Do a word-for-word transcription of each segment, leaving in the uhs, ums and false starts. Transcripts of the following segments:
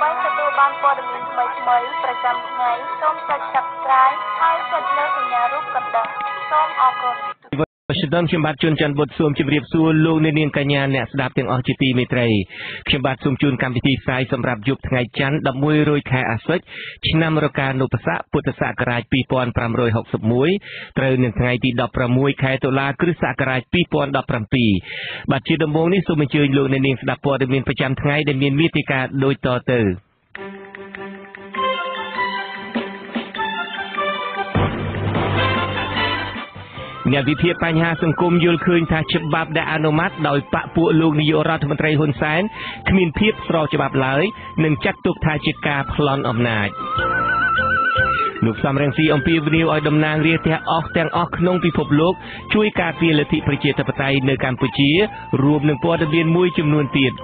ដើម្បីទទួលបានព័ត៌មានថ្មីៗប្រចាំថ្ងៃសូមចុច Subscribe ហើយចុចលើសញ្ញារូបកណ្ដឹងសូមអរគុណខ្ញុំបាទជួនច័ន្ទបុត្រសូមជម្រាបសួរលោកអ្នកនាងកញ្ញាអ្នកស្ដាប់ទាំងអស់ជាទីមេត្រីខ្ញុំបាទសូមជូនកម្មវិធីផ្សាយសម្រាប់យប់ថ្ងៃច័ន្ទ11រោចខែអាសត់ឆ្នាំរកានុបស័កពុទ្ធសករាជ2561ត្រូវនៅថ្ងៃទី16ខែតុលាគ្រិស្តសករាជ2017បាទជាដំបូងនេះសូមអញ្ជើញលោកអ្នកនាងស្ដាប់ព័ត៌មានប្រចាំថ្ងៃដែលមានមាតិកាដូចតទៅអ្នកវិភាគបញ្ហាសង្គមយល់ឃើញថាច្បាប់ដែលអនុម័តដោយបកពួកលោកនាយករដ្ឋមន្ត្រីហ៊ុនសែនគ្មានភាពស្របច្បាប់ឡើយនិងចាត់ទុកថាជាការប្លន់អំណាចលោកសំរងស៊ីអំពីវនីវឲ្យតំណាងរាស្ត្រទាំងអស់ទាំងអស់ក្នុងពិភពលោកជួយការពារលទ្ធិប្រជាធិបតេយ្យនៅកម្ពុជារួមនឹងព័ត៌មានមួយចំនួនទៀត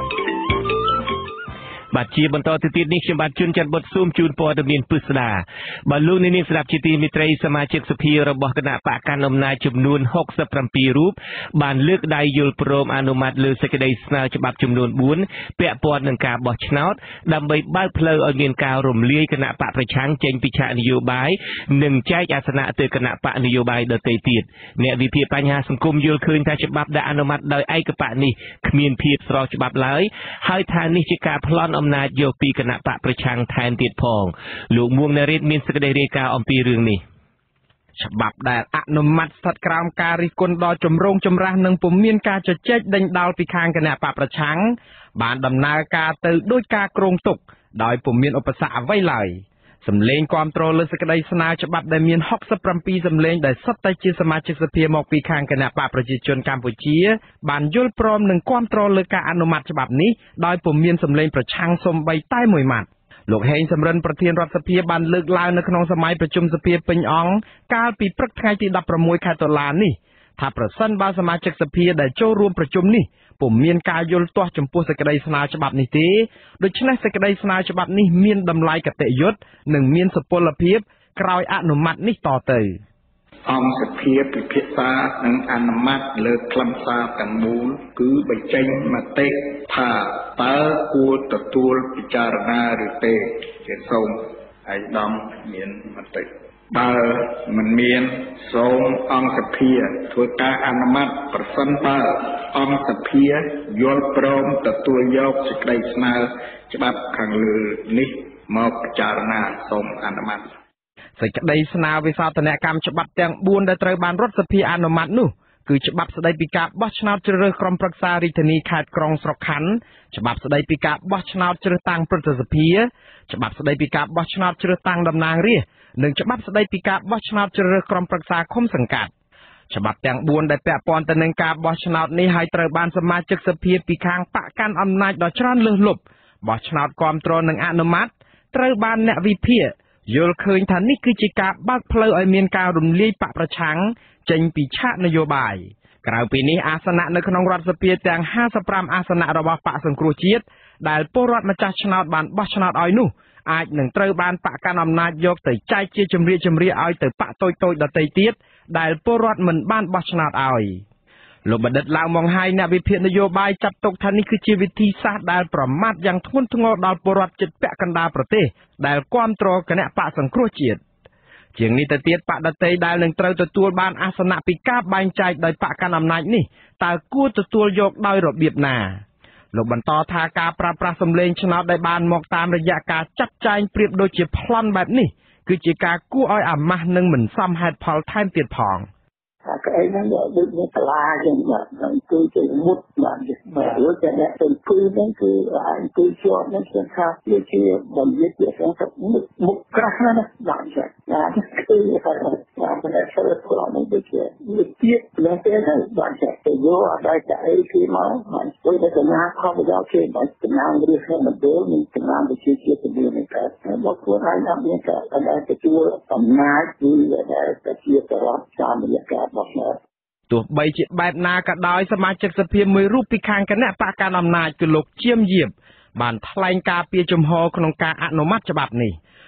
បាទជាបន្តទៅទៀតនេះខ្ញុំបាទជួនច័ន្ទបុត្រសូមជូនព័ត៌មានពិស្ដាបាទលោកអ្នកនាងស្ដាប់ជាទីមេត្រីសមាជិកសភារបស់គណៈបកកណ្ដាលអំណាចចំនួនหกสิบเจ็ดរូបបានលើកដៃយល់ព្រមអនុម័តលើសេចក្តីស្នើច្បាប់ចំនួនbốnពាក់ព័ន្ធនឹងការបោះឆ្នោតដើម្បីបើកផ្លូវឲ្យមានការរំលាយគណៈបកប្រឆាំងចេញពីឆាកនយោបាយនិងចែកអាសនៈទៅគណៈបកនយោបាយដទៃទៀតអ្នកវិភាគបញ្ហាសង្គមយល់ឃើញថាច្បាប់ដែលអនុម័តដោយឯកបកនេះគ្មានភាពស្របច្បាប់ឡើយហើយថានេះជាការប្លន់អំណាចយកពីគណៈបកប្រឆាំងថែមទៀតផងលោកមួងណារ៉េតមានសេចក្តីរាយការណ៍អំពីរឿងនេះច្បាប់ដែលអនុម័តស្ថិតក្រោមការរិះគន់ដ៏ចម្រូងចម្រាសនិងពុំមានការជជែកដេញដោលពីខាងគណៈបកប្រឆាំងបានដំណើរការទៅដោយការគ្រោងទុកដោយពុំមានឧបសគ្គអ្វីឡើយសម្លេងគាំទ្រលើសេចក្តីស្នើច្បាប់ដែលមានหกสิบเจ็ดសម្លេងដែលសុទ្ធតែជាសមាជិកសភាមកពីខាងគណៈបកប្រជាជនកម្ពុជាបានយល់ព្រមនិងគាំទ្រលើការអនុម័តច្បាប់នេះដោយពុំមានសម្លេងប្រឆាំងសូម្បីតែមួយម៉ាត់លោកហេងសំរិនប្រធានរដ្ឋសភាបានលើកឡើងនៅក្នុងសម័យប្រជុំសភាពេញអង្គកាលពីព្រឹកថ្ងៃទី16ខែតុលានេះថាប្រសិនបើសមាជិកសភាដែលចូលរួមប្រជុំនេះពុំមានការយល់ទាស់ចំពោះសេចក្តីស្នើច្បាប់នេះទេដូច្នេះសេចក្តីស្នើច្បាប់នេះមានតម្លៃកតញ្ញូនិងមានសុពលភាពក្រោយអនុម័តនេះតទៅអង្គសភាពិភាក្សានិងអនុម័តលើខ្លឹមសារទាំងមូលគឺបញ្ចេញមតិថាតើគួរទទួលពិចារណាឬទេជាសូមឯកឧត្តមមានមតិបើមិនមានសូមអង្គសភាធ្វើការអនុម័តប្រសិនបើអង្គសភាយល់ព្រមទទួលយកសេចក្តីស្នើច្បាប់ខាងលើនេះមកពិចារណាសូមអនុម័តសេចក្តីស្នើវិសោធនកម្មច្បាប់ទាំងbốnដែលត្រូវបានរដ្ឋសភាអនុម័តនោះគឺច្បាប់ស្តីពីការបោះឆ្នោតជ្រើសរើសក្រុមប្រឹក្សារាជធានីខេត្តក្រុងស្រុកខណ្ឌច្បាប់ស្តីពីការបោះឆ្នោតជ្រើសតាំងព្រឹទ្ធសភាច្បាប់ស្តីពីការបោះឆ្នោតជ្រើសតាំងតំណាងរាស្ត្រនិងច្បាប់ស្តីពីការបោះឆ្នោតជ្រើសរើសក្រុមប្រឹក្សាឃុំសង្កាត់ច្បាប់ទាំងbốnដែលពាក់ព័ន្ធទៅនឹងការបោះឆ្នោតនេះហើយត្រូវបានសមាជិកសភាពីខាងបកកាន់អំណាចដ៏ច្រើនលើសលប់បោះឆ្នោតគាំទ្រនិងអនុម័តត្រូវបានអ្នកវិភាគយល់ឃើញថានេះគឺជាការបើកផ្លូវឲ្យមានការរំលាយបកប្រឆាំងចេញពីឆាកនយោបាយក្រៅពីនេះអាសនៈនៅក្នុងរដ្ឋសភាទាំងห้าสิบห้าអាសនៈរបស់បកសង្គ្រោះជាតិដែលពលរដ្ឋម្ចាស់ឆ្នោតបានបោះឆ្នោតឲ្យនោះអាចនឹងត្រូវបានបកកាន់អំណាចយកទៅចែកជាជំរាកជំរាកឲ្យទៅបកតូចតូចដទៃទៀតដែលពលរដ្ឋមិនបានបោះឆ្នោតឲ្យលោកបណ្ឌិតឡាវម៉ុងហៃអ្នកវិភាគនយោបាយចាត់ទុកថានេះគឺជាវិធីសាស្ត្រដែលប្រមាថយ៉ាងធ្ងន់ធ្ងរដល់ពលរដ្ឋជិតពាក់កណ្ដាលប្រទេសដែលគាំទ្រគណៈបកសង្គ្រោះជាតិជាងនេះទៅទៀតបកដតីដែលនឹងត្រូវទទួលបានអាសនៈពីការបែងចែកដោយបកកាន់អំណាចនេះតើគួរទទួលយកដោយរបៀបណាលោកបន្តថាការប្រើប្រាស់សម្លេងឆ្នោតដែលបានមកតាមរយៈការចាត់ចែងប្រៀបដូចជាប្លន់បែបនេះគឺជាការគួរឲ្យអាម៉ាស់និងមិនសមហេតុផលថែមទៀតផង cái ấy nó gọi được như là la cho nó nó cứ cái mút làm gì mà nếu cho nó từ cứ nó cứ lại cứ cho nó sẽ khác như kia đồng viết việc nó sẽ mút mút cái nó làm gì là nó cứ phải làm cái này sau đó nó mới được cái như tiếp nó cái nó làm gì thì vô ở đây cái khi mà mà với cái cái nhà không có giao chuyện mà cái nhà người đi xem mình đứa mình cái nhà mình chia chia cái điều này cái nó bao quát hai năm như cái cái này cái chua tầm nát như vậy là cái chia cái đó cho mình cái ទោះបីជាបែបណាក៏ដោយសមាជិកសភាមួយរូបពីខាងគណៈបកកណ្ដាលអំណាចគឺលោកជៀមយៀបបានថ្លែងការពីជំហរក្នុងការអនុម័តច្បាប់នេះ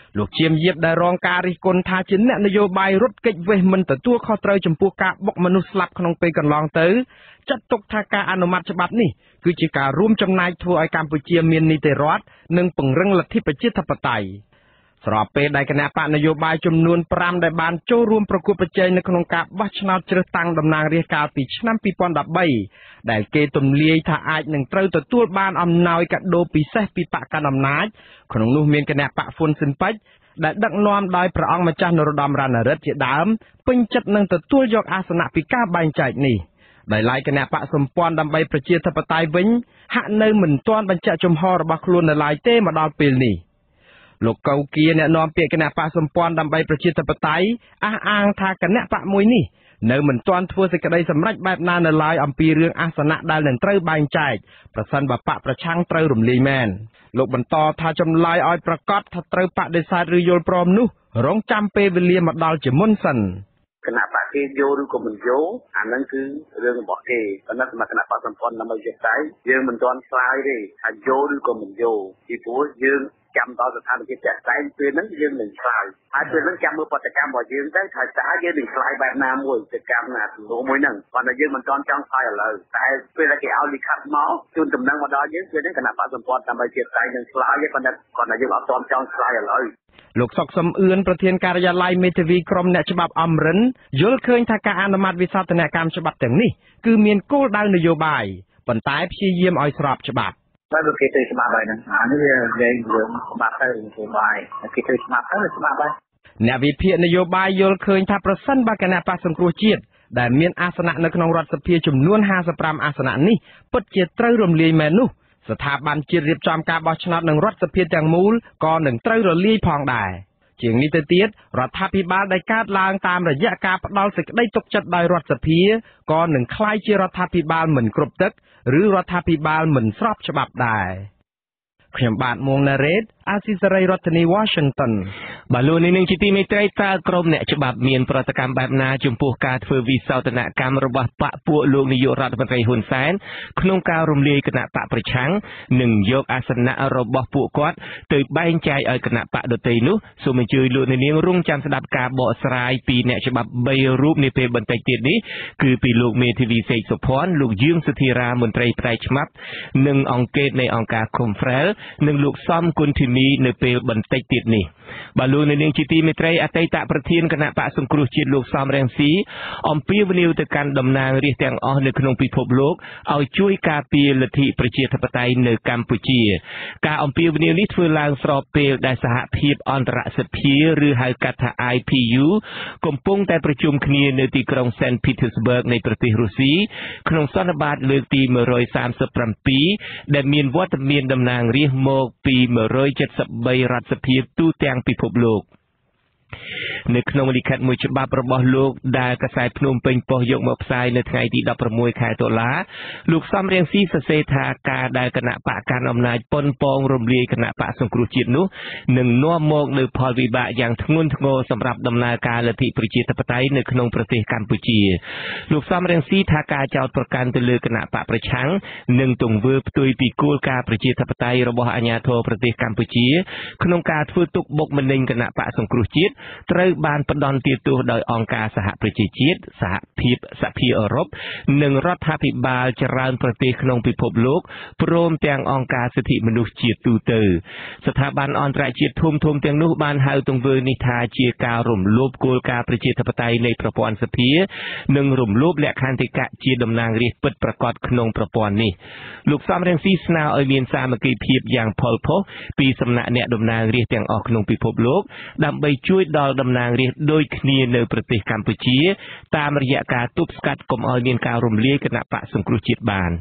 លោកជាមយាបដែលរងការរិះគន់ថាជាអ្នកនយោបាយរត់គេចវេះមិនទទួលខុសត្រូវចំពោះការបុកមនុស្សស្លាប់ក្នុងពេលកន្លងទៅចាត់ទុកថាការអនុម័តច្បាប់នេះគឺជាការរួមចំណែកធ្វើឲ្យកម្ពុជាមាននីតិរដ្ឋនិងពង្រឹងលទ្ធិប្រជាធិបតេយ្យស្របពេលដែលគណៈបកនយោបាយចំនួនប្រាំដែលបានចូលរួមប្រកួតប្រជែងនៅក្នុងការបោះឆ្នោតជ្រើសតាំងតំណាងរាស្ត្រកាលពីឆ្នាំពីរពាន់ដប់បីដែលគេទម្លាយថាអាចនឹងត្រូវទទួលបានអំណោយកាដូពិសេសពីបកកណ្ដាលអំណាចក្នុងនោះមានគណៈបកហ្វុនស៊ិនប៉ិចដែលដឹកនាំដោយព្រះអង្គម្ចាស់នរោត្តមរណរដ្ឋជាដើមពេញចិត្តនឹងទទួលយកអាសនៈពីការបែងចែកនេះដោយឡែកគណៈបកសម្ព័ន្ធដើម្បីប្រជាធិបតេយ្យវិញហាក់នៅមិនទាន់បញ្ជាក់ជំហររបស់ខ្លួននៅឡើយទេមកដល់ពេលនេះលោកកៅគៀអ្នកនាំពាក្យគណៈបកសម្ព័ន្ធដើម្បីប្រជាធិបតេយ្យអះអាងថាគណៈបកមួយនេះនៅមិនទាន់ធ្វើសេចក្តីសម្រេចបែបណានៅឡើយអំពីរឿងអាសនៈដែលនឹងត្រូវបែងចែកប្រសិនបើបកប្រឆាំងត្រូវរំលាយមែនលោកបន្តថាចម្លើយឲ្យប្រកាសថាត្រូវបដិសេធឬយល់ព្រមនោះរងចាំពេលវេលាមកដល់ជាមុនសិនគណៈបកគេយកឬក៏មិនយកអាហ្នឹងគឺរឿងរបស់គេប៉ុន្តែសម្រាប់គណៈបកសម្ព័ន្ធដើម្បីជាតែយើងមិនទាន់ឆ្លើយទេថាយកឬក៏មិនយកពីព្រោះយើងចាំដល់ស្ថានភាពចាក់តែងពេលហ្នឹងយើងនឹងឆ្លើយហើយពេលហ្នឹងចាំមើលបដកម្មរបស់យើងទៅថាតើយើងនឹងឆ្លើយបែបណាមួយទៅកម្មណាទំនោរមួយហ្នឹងប៉ុន្តែយើងមិនទាន់ចង់ឆ្លើយឥឡូវតែពេលដែលគេឲ្យលិខិតមកជូនដំណឹងមកដល់យើងពេលហ្នឹងគណៈបកសម្ព័ន្ធដើម្បីជាតែនឹងឆ្លើយទេប៉ុន្តែគាត់ថាយើងអត់ទាន់ចង់ឆ្លើយឥឡូវលោកសុកសំអឿនប្រធានការិយាល័យមេធាវីក្រមអ្នកច្បាប់អមរិនយល់ឃើញថាការអនុម័តវិសោធនកម្មច្បាប់ទាំងនេះគឺមានគោលដៅនយោបាយប៉ុន្តែព្យាយាមឲ្យស្របច្បាប់តែគេទៅច្បាប់ហើយហ្នឹងអានេះវាវិញរឿងច្បាប់ទៅនយោបាយគេទៅច្បាប់ទៅច្បាប់ហើយអ្នកវិភាគនយោបាយយល់ឃើញថាប្រសិនបើគណៈបកសង្គ្រោះជាតិដែលមានអាសនៈនៅក្នុងរដ្ឋសភាចំនួនហាសិបប្រាំអាសនៈនេះពិតជាត្រូវរំលាយមែននោះស្ថាប័នជាតិរៀបចំការបោះឆ្នោតនឹងរដ្ឋសភាទាំងមូលក៏នឹងត្រូវរលាយផងដែរជាងនេះទៅទៀតរដ្ឋាភិបាលដែលកើតឡើងតាមរយៈការផ្ដាល់សេចក្តីទុកចិត្តដោយរដ្ឋសភាក៏នឹងក្លាយជារដ្ឋាភិបាលមិនគ្រប់ទឹកឬរដ្ឋាភិបាលមិនស្របច្បាប់ដែរខ្ញុំបាទមួងណារ៉េតអាស៊ីសេរីរដ្ឋធានី Washington បាទលោកនាងជាទីមេត្រីតើក្រមអ្នកច្បាប់មានប្រតិកម្មបែបណាចំពោះការធ្វើវិសោធនកម្មរបស់បកពួកលោកនាយករដ្ឋមន្ត្រីហ៊ុនសែនក្នុងការរំលាយគណៈបកប្រឆាំងនិងយកអាសនៈរបស់ពួកគាត់ទៅបែងចែកឲ្យគណៈបកដទៃនោះសូមអញ្ជើញលោកនាងរងចាំស្ដាប់ការបកស្រាយពីអ្នកច្បាប់បីរូបនាពេលបន្តិចទៀតនេះគឺពីលោកមេធាវីសេកសុភ័ណ្ឌលោកយឿងសុធិរាមន្ត្រីផ្នែកច្បាប់និងអង្គការនៃអង្គការ Confrel និងលោកសំគុណធីនីនៅពេលបន្តិចទៀតនេះបាទលោកនាងជាទីមេត្រីអតីតប្រធានគណៈបកសង្គ្រោះជាតិលោកសំរងស៊ីអំពាវនាវទៅកាន់តំណាងរាស្ត្រទាំងអស់នៅក្នុងពិភពលោកឲ្យជួយការពារលទ្ធិប្រជាធិបតេយ្យនៅកម្ពុជាការអំពាវនាវនេះធ្វើឡើងស្របពេលដែលសហភាពអន្តរសភាឬហៅកាត់ថា I P U កំពុងតែប្រជុំគ្នានៅទីក្រុង Saint Petersburg នៃប្រទេសរុស្ស៊ីក្នុងសន្និបាតលើកទីមួយរយសាមសិបប្រាំពីរដែលមានវត្តមានតំណាងរាស្ត្រមកពីមួយរយседមបីរដ្ឋសភាទូទាំងពិភពលោកនៅក្នុងលិខិតមួយច្បាប់របស់លោកដែលកាសែតភ្នំពេញប៉ុស្តិ៍យកមកផ្សាយនៅថ្ងៃទីដប់ប្រាំមួយខែតុលាលោកសំរៀងស៊ីសរសេរថាការដែលគណៈបកកាន់អំណាចប៉ុនប៉ងរំលាយគណៈបកសង្គ្រោះជាតិនោះនឹងនាំមកនូវផលវិបាកយ៉ាងធ្ងន់ធ្ងរសម្រាប់ដំណើរការលទ្ធិប្រជាធិបតេយ្យនៅក្នុងប្រទេសកម្ពុជាលោកសំរៀងស៊ីថាការចោទប្រកាន់ទៅលើគណៈបកប្រឆាំងនិងទង្វើផ្ទុយពីគោលការណ៍ប្រជាធិបតេយ្យរបស់អាជ្ញាធរប្រទេសកម្ពុជាក្នុងការធ្វើទុកបុកម្នេញគណៈបកសង្គ្រោះជាតិត្រូវបានផ្ដន្ទាទោសដោយអង្គការសហប្រជាជាតិសហភាពសហភាពអឺរ៉ុបនិងរដ្ឋាភិបាលច្រើនប្រទេសក្នុងពិភពលោកព្រមទាំងអង្គការសិទ្ធិមនុស្សជាតិទូទៅស្ថាប័នអន្តរជាតិធំធំទាំងនោះបានហៅទង្វើនេះថាជាការរំលោភគោលការណ៍ប្រជាធិបតេយ្យនៃប្រព័ន្ធសភានិងរំលោភលក្ខន្តិកៈជាតំណាងរាស្ត្រពិតប្រាកដក្នុងប្រព័ន្ធនេះលោកសំរងស៊ីស្នើឲ្យមានសាមគ្គីភាពយ៉ាងផុលផុសពីសំណាក់អ្នកតំណាងរាស្ត្រទាំងអស់ក្នុងពិភពលោកដើម្បីជួយដល់តំណាងរាស្ត្រដូចគ្នានៅប្រទេសកម្ពុជាតាមរយៈការទប់ស្កាត់កុំឲ្យមានការរំលាយគណៈបកសង្គ្រោះជាតិបាន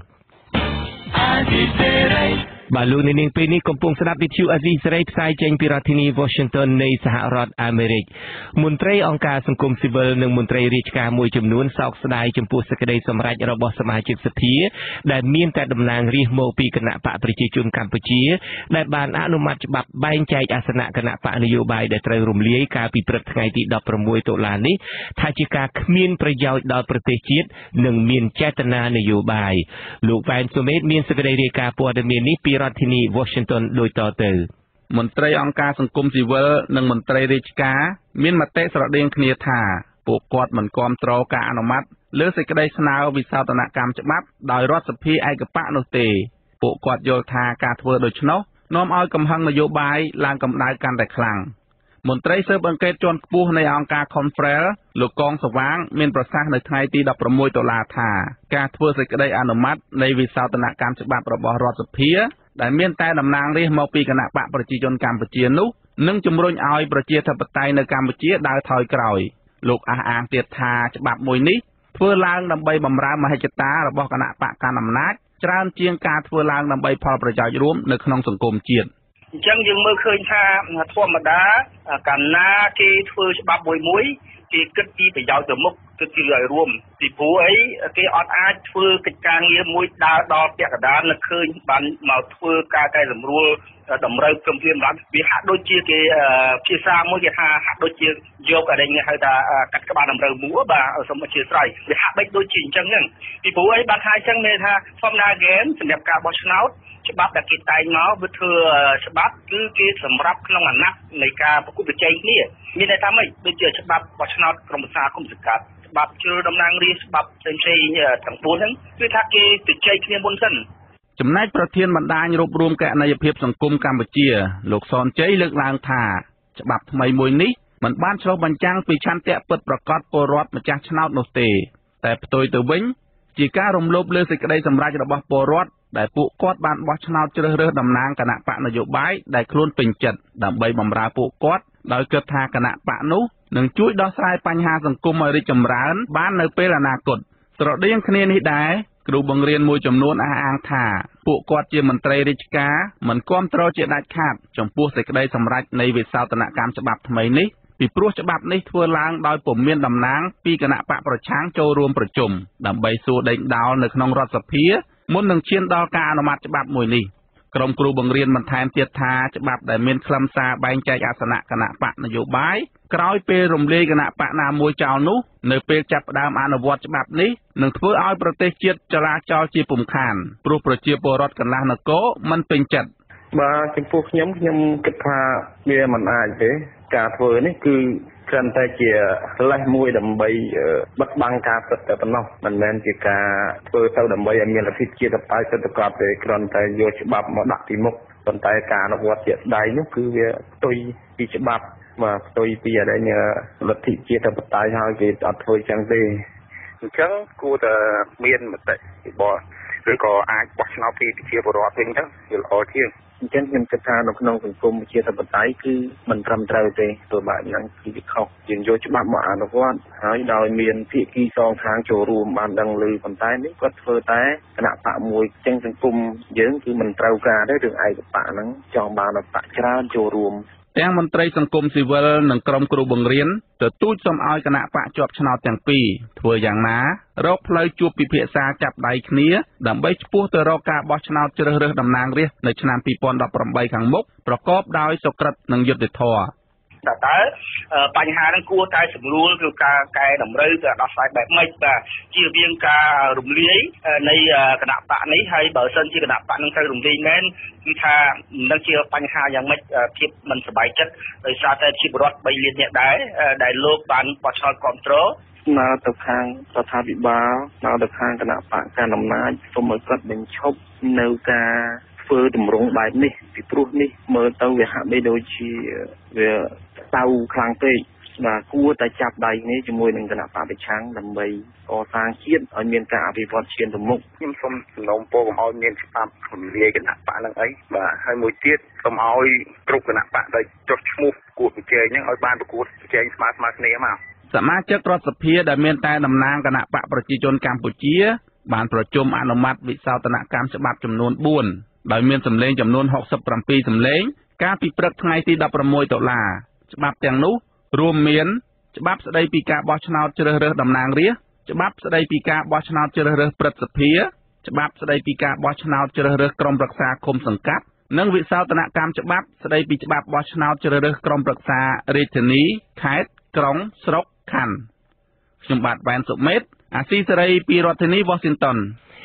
បាទលោកនាងពេលនេះកំពុងស្ដាប់វិទ្យុអាស៊ីសេរីផ្សាយចេញពីរដ្ឋធានី Washington នៃសហរដ្ឋអាមេរិកមន្ត្រីអង្គការសង្គមស៊ីវិលនិងមន្ត្រីរាជការមួយចំនួនសោកស្ដាយចំពោះសេចក្តីសម្រេចរបស់សមាជិកសភាដែលមានតែតំណាងរាស្ត្រមកពីគណៈបកប្រជាជនកម្ពុជាដែលបានអនុម័តច្បាប់បែងចែកអាសនៈគណៈបកនយោបាយដែលត្រូវរំលាយកាលពីព្រឹកថ្ងៃទីដប់ប្រាំមួយតុលានេះថាជាការគ្មានប្រយោជន៍ដល់ប្រទេសជាតិនិងមានចេតនានយោបាយលោកវ៉ែនសុមេតមានសេចក្តីរាយការណ៍ព័ត៌មាននេះពីរដ្ឋធានី Washington ដូចតទៅមន្ត្រីអង្គការសង្គមស៊ីវិលនិងមន្ត្រីរាជការមានមតិស្រដៀងគ្នាថាពួកគាត់មិនគាំទ្រការអនុម័តលើសេចក្តីស្នើវិសោធនកម្មច្បាប់ដោយរដ្ឋសភាឯកបកនោះទេពួកគាត់យល់ថាការធ្វើដូច្នោះនាំឲ្យកំហឹងនយោបាយឡើងកម្ដៅកាន់តែខ្លាំងមន្ត្រីស៊ើបអង្កេតជាន់ខ្ពស់នៃអង្គការ Confrel លោកកងសវាងមានប្រសាសន៍នៅថ្ងៃទីដប់ប្រាំមួយតុលាថាការធ្វើសេចក្តីអនុម័តនៃវិសោធនកម្មច្បាប់របស់រដ្ឋសភាដែលមានតែតំណាងរាស្ត្រមកពីគណៈបកប្រជាជនកម្ពុជានោះនឹងជំរុញឲ្យប្រជាធិបតេយ្យនៅកម្ពុជាដើរថយក្រោយលោកអះអាងទៀតថាច្បាប់មួយនេះធ្វើឡើងដើម្បីបម្រើមហិច្ឆតារបស់គណៈបកកណ្ដាលអំណាចច្រើនជាងការធ្វើឡើងដើម្បីផលប្រយោជន៍រួមនៅក្នុងសង្គមជាតិអញ្ចឹងយើងមើលឃើញថាធម្មតាកាលណាគេធ្វើច្បាប់មួយមួយគេគិតពីប្រយោជន៍ទៅមុខគិតពីឲ្យរួមពីព្រោះអីគេអត់អាចធ្វើកិច្ចការងារមួយដើរដល់ពាក់កណ្ដាលនឹកឃើញបានមកធ្វើការកែសម្រួលតម្រូវព្រមព្រៀងបានវាហាក់ដូចជាគេភាសាមួយគេថាហាក់ដូចជាយកអរិញហៅថាកាត់ក្បាលតម្រូវមួបាទសូមអធិស្ឋានវាហាក់បីដូចជាអញ្ចឹងហ្នឹងពីព្រោះអីបានថាអញ្ចឹងមានថាធម្មតាហ្គេមសម្រាប់ការបោះឆ្នោតច្បាប់ដែលគេតែងមកវាធ្វើច្បាប់គឺគេសម្រាប់ក្នុងអាណត្តិនៃការប្រគល់ប្រជែងគ្នាមានន័យថាម៉េចដូចជាច្បាប់បោះឆ្នោតក្រុមប្រឹក្សាគុំសង្កាត់ច្បាប់ជ្រើសតំណាងរាស្ត្រច្បាប់ផ្សេងៗទាំងពួងហ្នឹងគឺថាគេប្រជែងគ្នាមុនសិនចំណែកប្រធានបណ្ដាញរួបរวมគណនេយ្យភាពសង្គមកម្ពុជាលោកសនជ័យលើកឡើងថាច្បាប់ថ្មីមួយនេះមិនបានឆ្លុះបញ្ចាំងពីឆន្ទៈពិតប្រាកដពលរដ្ឋម្ចាស់ឆ្នោតនោះទេតែផ្ទុយទៅវិញជាការរំលោភលើសេចក្តីសម្រេចរបស់ពលរដ្ឋដែលពួកគាត់បានបោះឆ្នោតជ្រើសរើសតំណាងគណៈបកនយោបាយដែលខ្លួនពេញចិត្តដើម្បីបម្រើពួកគាត់ដោយគិតថាគណៈបកនោះនឹងជួយដោះស្រាយបញ្ហាសង្គមឲ្យរីកចម្រើនបាននៅពេលអនាគតស្រដៀងគ្នានេះដែរគ្រូបង្រៀនមួយចំនួនអះអាងថាពួកគាត់ជាមន្ត្រីរាជការមិនគាំទ្រជាដាច់ខាតចំពោះសេចក្តីសម្រេចនៃវិសោធនកម្មច្បាប់ថ្មីនេះពីព្រោះច្បាប់នេះធ្វើឡើងដោយពុំមានតំណាងពីគណៈបកប្រឆាំងចូលរួមប្រជុំដើម្បីសួរដេញដោលនៅក្នុងរដ្ឋសភាមុននឹងឈានដល់ការអនុម័តច្បាប់មួយនេះក្រុមគ្រូបង្រៀនបន្ថែមទៀតថាច្បាប់ដែលមានខ្លឹមសារបែងចែកអាសនៈគណៈបកនយោបាយក្រោយពេលរំលាយគណៈបកណាមួយចោលនោះនៅពេលចាប់ផ្ដើមអនុវត្តច្បាប់នេះនឹងធ្វើឲ្យប្រទេសជាតិចលាចលជាពុំខានព្រោះប្រជាពលរដ្ឋកន្លះនគរមិនពេញចិត្តបាទចំពោះខ្ញុំខ្ញុំគិតថាវាមិនអាចទេការធ្វើនេះគឺគ្រាន់តែជាលេសមួយដើម្បីបិទបាំងការពិតតែប៉ុណ្ណោះមិនមែនជាការធ្វើទៅដើម្បីឲ្យមានលទ្ធិជាតិបៃតងទៅកប់ទេគ្រាន់តែយកច្បាប់មកដាក់ពីមុខប៉ុន្តែការអនុវត្តជាក់ស្ដែងនោះគឺវាផ្ទុយពីច្បាប់បាទផ្ទុយពីអីនេះលទ្ធិជាតិបៃតងហើយគេអត់ធ្វើចឹងទេអញ្ចឹងគួរតែមានមតិពីបោះឬក៏អាចបោះឆ្នោតពីប្រជាពលរដ្ឋវិញទៅវាល្អជាងអញ្ចឹងខ្ញុំគិតថានៅក្នុងសង្គមប្រជាធិបតេយ្យគឺមិនត្រឹមត្រូវទេព្រោះបែបហ្នឹងគឺវាខុសយើងយកច្បាប់មកអនុវត្តហើយដោយមានភាគីសងខាងចូលរួមបានដឹងឮប៉ុន្តែនេះគាត់ធ្វើតែគណៈបកមួយអញ្ចឹងសង្គមយើងគឺមិនត្រូវការទេរឿងឯកបកហ្នឹងចង់បានបកច្រើនចូលរួមទាំងមន្ត្រីសង្គមស៊ីវិលនិងក្រុមគ្រូបង្រៀនទទូចសុំឲ្យគណៈបកជាប់ឆ្នោតទាំងពីរធ្វើយ៉ាងណារកផ្លូវជួបពិភាក្សាចាប់ដៃគ្នាដើម្បីឆ្ពោះទៅរកការបោះឆ្នោតជ្រើសរើសតំណាងរាស្ត្រនៅឆ្នាំពីរពាន់ដប់ប្រាំបីខាងមុខប្រកបដោយសុក្រិតនិងយុត្តិធម៌តើតើបញ្ហាហ្នឹងគួរតែសម្រួលគឺការកែតម្រូវទៅដោះស្រាយបែបម៉េចបាទជៀសវាងការរំលាយនៃគណៈបកនេះហើយបើសិនជាគណៈបកនឹងត្រូវរំលាយមែនគឺថានឹងជាបញ្ហាយ៉ាងម៉េចភាពមិនសប្បាយចិត្តដោយសារតែជីវរដ្ឋបីលានអ្នកដែរដែលលោកបានបោះឆ្នោតគ្រប់គ្រងនៅទៅខាងរដ្ឋាភិបាលនៅទៅខាងគណៈបកកណ្ដាលអំណាចសូមឲ្យគាត់បញ្ឈប់នៅការធ្វើតម្រង់បែបនេះពីព្រោះនេះមើលទៅវាហាក់បីដូចជាវាតៅខ្លាំងពេកបាទគួរតែចាប់ដៃនេះជាមួយនឹងគណៈបកប្រឆាំងដើម្បីកសាងជាតិឲ្យមានការអភិវឌ្ឍឈានទៅមុខខ្ញុំសូមសំណូមពរកុំឲ្យមានច្បាប់រំលាយគណៈបកនឹងអីបាទហើយមួយទៀតសូមឲ្យគ្រប់គណៈបកដែលចុះឈ្មោះគួរប្រជែងហ្នឹងឲ្យបានប្រកួតប្រជែងស្មើស្មើគ្នាមកសមាជិករដ្ឋសភាដែលមានតែតំណាងគណៈបកប្រជាជនកម្ពុជាបានប្រជុំអនុម័តវិសោធនកម្មច្បាប់ចំនួនបួនដោយមានសម្លេងចំនួនហុកសិបប្រាំពីរសម្លេងកាលពីព្រឹកថ្ងៃទីដប់ប្រាំមួយតុលាច្បាប់ទាំងនោះរួមមានច្បាប់ស្តីពីការបោះឆ្នោតជ្រើសរើសតំណាងរាស្ត្រច្បាប់ស្តីពីការបោះឆ្នោតជ្រើសរើសព្រឹទ្ធសភាច្បាប់ស្តីពីការបោះឆ្នោតជ្រើសរើសក្រុមប្រឹក្សាឃុំសង្កាត់និងវិសោធនកម្មច្បាប់ស្តីពីច្បាប់បោះឆ្នោតជ្រើសរើសក្រុមប្រឹក្សារាជធានីខេត្តក្រុងស្រុកខណ្ឌខ្ញុំបាទវ៉ែនសុមេតអាស៊ីសេរីពីរដ្ឋធានី Washington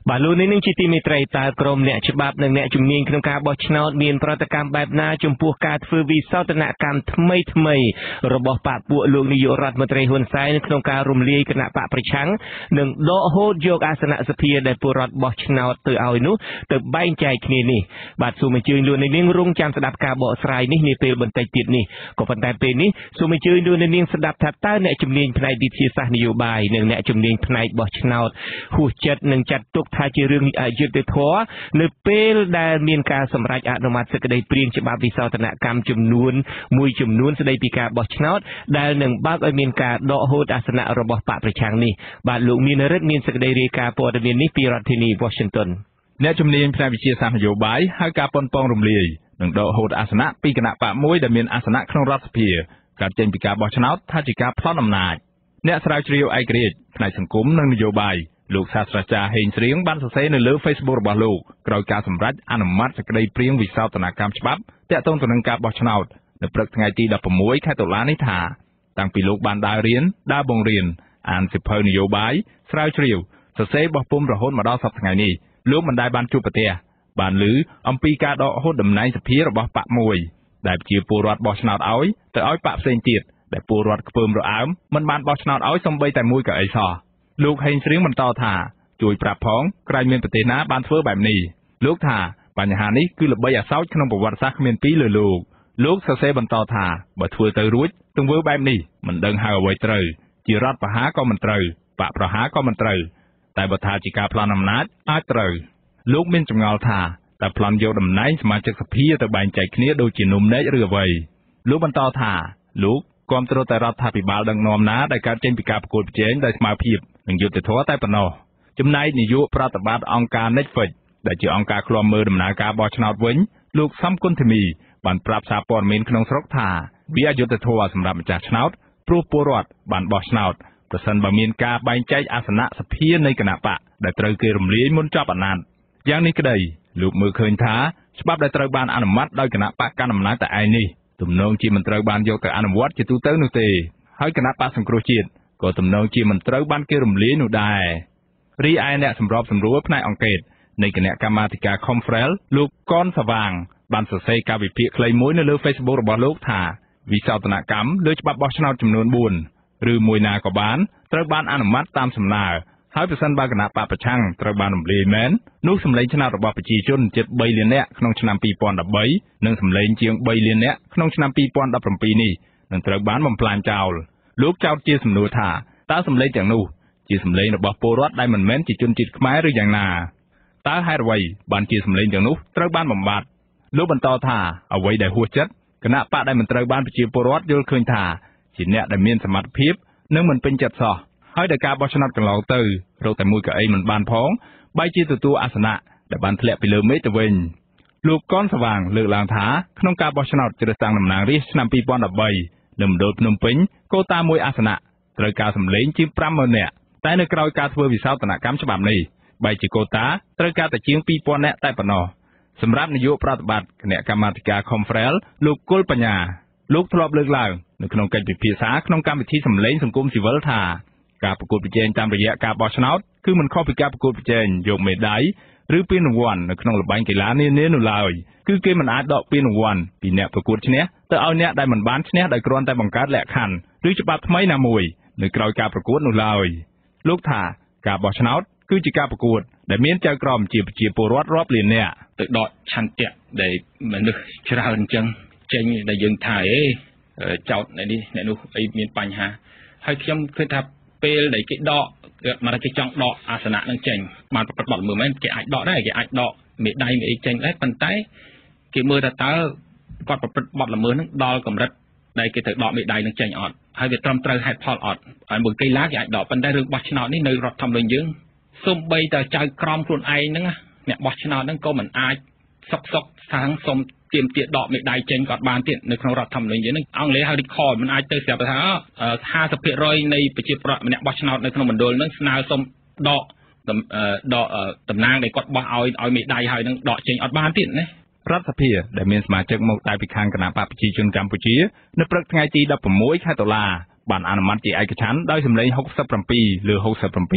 បាទលោកនេះនឹងជាទីមេត្រីតើក្រមអ្នកច្បាប់និងអ្នកជំនាញក្នុងការបោះឆ្នោតមានប្រតិកម្មបែបណាចំពោះការធ្វើវិសោធនកម្មថ្មីថ្មីរបស់បកពួកលោកនាយករដ្ឋមន្ត្រីហ៊ុនសែនក្នុងការរំលាយគណៈបកប្រឆាំងនិងដកហូតយកអាសនៈសភាដែលពលរដ្ឋបោះឆ្នោតទៅឲ្យនោះទៅបែងចែកគ្នានេះបាទសូមអញ្ជើញលោកនាងរងចាំស្ដាប់ការបកស្រាយនេះនាពេលបន្តិចទៀតនេះក៏ប៉ុន្តែពេលនេះសូមអញ្ជើញលោកនាងស្ដាប់ថាតើអ្នកជំនាញផ្នែកវិទ្យាសាស្ត្រនយោបាយនិងអ្នកជំនាញផ្នែកបោះឆ្នោតហួសចិត្តនឹងចាត់ទុកថាជារឿងអយុត្តិធម៌នៅពេលដែលមានការសម្រេចអនុម័តសេចក្តីព្រាងច្បាប់វិសោធនកម្មចំនួនមួយចំនួនស្តីពីការបោះឆ្នោតដែលនឹងបើកឲ្យមានការដកហូតអាសនៈរបស់បកប្រឆាំងនេះបាទលោកមានរិទ្ធមានសេចក្តីរាយការណ៍ព័ត៌មាននេះពីរដ្ឋធានី Washington អ្នកជំនាញផ្នែកវិទ្យាសាស្ត្រនយោបាយហៅការប៉ុនប៉ងរំលាយនិងដកហូតអាសនៈពីគណៈបកមួយដែលមានអាសនៈក្នុងរដ្ឋសភាកើតចេញពីការបោះឆ្នោតថាជាការប្លន់អំណាចអ្នកស្រាវជ្រាវឯករាជ្យផ្នែកសង្គមនិងនយោបាយលោកសាស្ត្រាចារ្យហេងស្រៀងបានសរសេរនៅលើ Facebook របស់លោកក្រោយការសម្រេចអនុម័តសេចក្តីព្រាងវិសោធនកម្មច្បាប់ទាក់ទងទៅនឹងការបោះឆ្នោតនៅព្រឹកថ្ងៃទីដប់ប្រាំមួយខែតុលានេះថាតាំងពីលោកបានដើររៀនដើរបង្រៀនអានសៀវភៅនយោបាយស្រាវជ្រាវសរសេរបោះពុម្ពរហូតមកដល់សប្តាហ៍ថ្ងៃនេះលោកមិនដែលបានជួបប្រទះបានឮអំពីការដកហូតតំណែងសភារបស់បកមួយដែលជាពលរដ្ឋបោះឆ្នោតឲ្យទៅឲ្យបកផ្សេងទៀតដែលពលរដ្ឋខ្ពើមរអើមមិនបានបោះឆ្នោតឲ្យសូម្បីតែមួយកៅអីសោះលោកហេងស្រៀងបន្តថាជួយប្រាប់ផងក្រែងមានប្រទេសណាបានធ្វើបែបនេះលោកថាបញ្ហានេះគឺល្បីអាសោចក្នុងប្រវត្តិសាស្ត្រគ្មានពីរលើលោកលោកសរសេរបន្តថាបើធ្វើទៅរួចទង្វើបែបនេះមិនដឹងហៅអ្វីត្រូវជារដ្ឋប្រហារក៏មិនត្រូវបកប្រហារក៏មិនត្រូវតែបើថាជាការប្លន់អំណាចអាចត្រូវលោកមានចម្ងល់ថាតើប្លន់យកតំណែងសមាជិកសភាទៅបែងចែកគ្នាដូចជានំនែកឬអ្វីលោកបន្តថាលោកគាំទ្រតែរដ្ឋាភិបាលដឹកនាំណាដែលកើតចេញពីការប្រកួតប្រជែងដោយស្មារតីនិងយុត្តិធម៌តែប៉ុណ្ណោះចំណែកនាយកប្រតិបត្តិអង្គការ Netflix ដែលជាអង្គការឃ្លាំមើលដំណើរការបោះឆ្នោតវិញលោកសំគុណធីមីបានប្រាប់សារព័ត៌មានក្នុងស្រុកថាវាអយុត្តិធម៌សម្រាប់ម្ចាស់ឆ្នោតព្រោះពលរដ្ឋបានបោះឆ្នោតប្រសិនបើមានការបែងចែកអាសនៈសភានៃគណៈបកដែលត្រូវគេរំលាយមុនចប់អាណត្តិយ៉ាងនេះក្តីលោកមើលឃើញថាច្បាប់ដែលត្រូវបានអនុម័តដោយគណៈបកកណ្ដាលអំណាចតែឯងនេះទំនងជាមិនត្រូវបានយកទៅអនុវត្តជាទូទៅនោះទេហើយគណៈបកសង្គ្រោះជាតិក៏ទំនងជាមិនត្រូវបានគេរំលាយនោះដែររីឯអ្នកសម្របសម្រួលផ្នែកអង្គការនៃគណៈកម្មាធិការ Confrel លោកកនសវាងបានសរសេរការវិភាគខ្លីមួយនៅលើ Facebook របស់លោកថាវិសោធនកម្មលើច្បាប់បោះឆ្នោតចំនួនបួនឬមួយណាក៏បានត្រូវបានអនុម័តតាមសំណើហើយប្រសិនបើគណៈបកប្រឆាំងត្រូវបានរំលាយមែននោះសម្លេងឆ្នោតរបស់ប្រជាជនជិតបីលាននាក់ក្នុងឆ្នាំពីរពាន់ដប់បីនិងសម្លេងជាងបីលាននាក់ក្នុងឆ្នាំពីរពាន់ដប់ប្រាំពីរនេះនឹងត្រូវបានបំផ្លាញចោលលោកចោទជាសំណួរថាតើសម្លេងទាំងនោះជាសម្លេងរបស់ពលរដ្ឋដែលមិនមែនជាជនជាតិខ្មែរឬយ៉ាងណាតើហេតុអ្វីបានជាសម្លេងទាំងនោះត្រូវបានបំបត្តិលោកបន្តថាអ្វីដែលហួសចិត្តគណៈបកដែលមិនត្រូវបានប្រជាពលរដ្ឋយល់ឃើញថាជាអ្នកដែលមានសមត្ថភាពនិងមិនពេញចិត្តសោះហើយដែលការបោះឆ្នោតកន្លងទៅរកតែមួយកៅអីមិនបានផងបែរជាទទួលអាសនៈដែលបានធ្លាក់ពីលើមេឃទៅវិញលោកកនសវាងលើកឡើងថាក្នុងការបោះឆ្នោតជ្រើសតាំងតំណាងរាស្ត្រឆ្នាំពីរពាន់ដប់បីនៅមណ្ឌលភ្នំពេញកូតាមួយអាសនៈត្រូវការសម្លេងជាងប្រាំម៉ឺននាក់តែនៅក្រៅការធ្វើវិសោធនកម្មច្បាប់នេះបែរជាកូតាត្រូវការតែជាងពីរពាន់នាក់តែប៉ុណ្ណោះសម្រាប់នាយកប្រតិបត្តិគណៈកម្មាធិការ Confrel លោកគុលបញ្ញាលោកធ្លាប់លើកឡើងនៅក្នុងកិច្ចពិភាក្សាក្នុងកម្មវិធីសម្លេងសង្គមស៊ីវិលថាការប្រកួតប្រជែងតាមរយៈការបោះឆ្នោតគឺមិនខុសពីការប្រកួតប្រជែងយកមេដាយឬពានរង្វាន់នៅក្នុងល្បែងកីឡានានានោះឡើយគឺគេមិនអាចដកពានរង្វាន់ពីអ្នកប្រកួតឈ្នះទៅឲ្យអ្នកដែលមិនបានឈ្នះដោយគ្រាន់តែបង្កើតលក្ខខណ្ឌឬច្បាប់ថ្មីណាមួយនៅក្រៅការប្រកួតនោះឡើយលោកថាការបោះឆ្នោតគឺជាការប្រកួតដែលមានចៅក្រមជាប្រជាពលរដ្ឋរាប់លាននាក់ទៅដកឆន្ទៈដែលមនុស្សច្រើនអញ្ចឹងចេញដែលយើងថាអេចោតអ្នកនេះអ្នកនោះអីមានបញ្ហាហើយខ្ញុំគិតថាពេលដែលគេដកមកគេចង់ដកអាសនៈនឹងចេញបានប្រព្រឹត្តបទល្មើសមែនគេអាចដកដែរគេអាចដកមេដៃមេអីចេញដែរប៉ុន្តែគេមើលថាតើគាត់ប្រព្រឹត្តបទល្មើសនឹងដល់កម្រិតដែលគេត្រូវដកមេដៃនឹងចេញអត់ហើយវាត្រឹមត្រូវហេតុផលអត់ហើយមួយកីឡាគេអាចដកប៉ុន្តែរឿងបោះឆ្នោតនេះនៅរដ្ឋធម្មនុញ្ញយើងសូម្បីតែចៅក្រមខ្លួនឯងហ្នឹងអ្នកបោះឆ្នោតហ្នឹងក៏មិនអាចសុកសុកថាងសុំទាមទារដកមេដៃចេញគាត់បានទៀតនៅក្នុងរដ្ឋធម្មនុញ្ញយើងហ្នឹងអង់គ្លេសហៅ recall មិនអាចទៅស្រាប់ថា ห้าสิบเปอร์เซ็นต์ នៃប្រជាប្រដ្ឋម្នាក់បោះឆ្នោតនៅក្នុងមណ្ឌលហ្នឹងស្នើសុំដកដកតំណាងដែលគាត់បោះឲ្យឲ្យមេដៃហើយនឹងដកចេញអត់បានទៀតណារដ្ឋសភាដែលមានសមាជិកមកតែពីខាងគណៈបកប្រជាជនកម្ពុជានៅព្រឹកថ្ងៃទីដប់ប្រាំមួយខែតុលាបានអនុម័តជាឯកច្ឆន្ទដោយសម្លេងហុកសិបប្រាំពីរលើហុកសិបប្រាំពីរ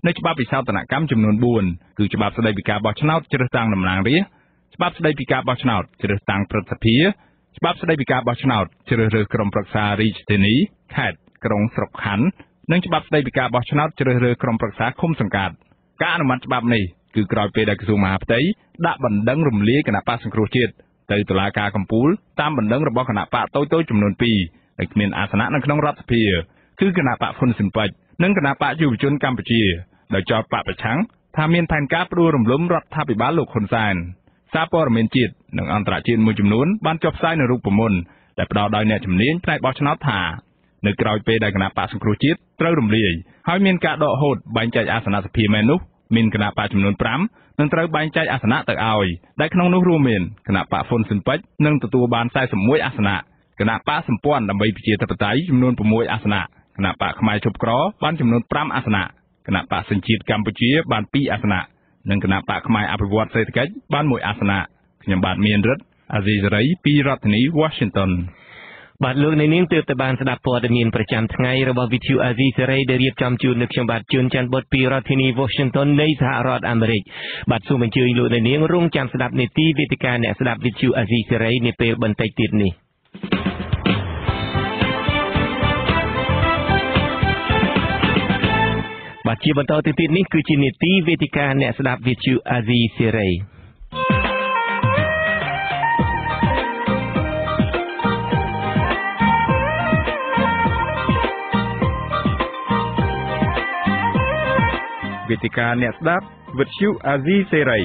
នៅច្បាប់វិសោធនកម្មចំនួនbốnគឺច្បាប់ស្តីពីការបោះឆ្នោតជ្រើសតាំងតំណាងរាស្ត្រច្បាប់ស្តីពីការបោះឆ្នោតជ្រើសតាំងព្រឹទ្ធសភាច្បាប់ស្តីពីការបោះឆ្នោតជ្រើសរើសក្រុមប្រឹក្សារាជធានីខេត្តក្រុងស្រុកខណ្ឌនិងច្បាប់ស្តីពីការបោះឆ្នោតជ្រើសរើសក្រុមប្រឹក្សាឃុំសង្កាត់ការអនុម័តច្បាប់នេះគឺក្រោយពេលដែលក្រសួងមហាផ្ទៃដាក់បណ្ដឹងរំលាយគណៈបក្សសង្គ្រោះជាតិទៅតុលាការកំពូលតាមបណ្ដឹងរបស់គណៈបកតូចៗចំនួនពីរដែលគ្មានអាសនៈនៅក្នុងរដ្ឋសភាគឺគណៈបកហ៊ុនស៊ិនប៉ិចនិងគណៈបកយុវជនកម្ពុជាដោយចោទបកប្រឆាំងថាមានផែនការផ្ដួលរំលំរដ្ឋាភិបាលលោកហ៊ុនសែនសារព័ត៌មានជាតិនិងអន្តរជាតិមួយចំនួនបានចុះផ្សាយនៅរូបមន្តដែលផ្ដល់ដោយអ្នកជំនាញផ្នែកបោះឆ្នោតថានៅក្រៅពេលដែលគណៈបកសង្គ្រោះជាតិត្រូវរំលាយហើយមានការដកហូតបែងចែកអាសនៈសភាមែននោះមានគណៈបកចំនួន5នឹងត្រូវបែងចែកអាសនៈទៅឲ្យដែលក្នុងនោះរួមមានគណៈបកហ៊ុនស៊ិនប៉ិចនឹងទទួលបាន四十mộtអាសនៈគណៈបកសម្ព័ន្ធដើម្បីប្រជាធិបតេយ្យចំនួន6អាសនៈគណៈបកខ្មែរជប់ក្របានចំនួន5អាសនៈគណៈបកសញ្ជាតិកម្ពុជាបាន2អាសនៈនិងគណៈបកខ្មែរអភិវឌ្ឍសេដ្ឋកិច្ចបានមួយអាសនៈខ្ញុំបាទមានរិទ្ធអាស៊ីសេរីពីរដ្ឋធានី Washington បាទលោកអ្នកនាងទើបតែបានស្ដាប់ព័ត៌មានប្រចាំថ្ងៃរបស់វិទ្យុអាស៊ីសេរីដែលរៀបចំជូននៅខ្ញុំបាទជួនច័ន្ទបុត្រពីរដ្ឋធានី Washington នៃសហរដ្ឋអាមេរិកបាទសូមអញ្ជើញលោកអ្នកនាងរងចាំស្ដាប់នីតិវេទិកាអ្នកស្ដាប់វិទ្យុអាស៊ីសេរីនាពេលបន្តិចទៀតនេះបាទជាបន្តទៅទៀតនេះគឺជានីតិវេទិកាអ្នកស្ដាប់វិទ្យុអាស៊ីសេរីវេទិកាអ្នកស្ដាប់វិទ្យុអាស៊ីសេរី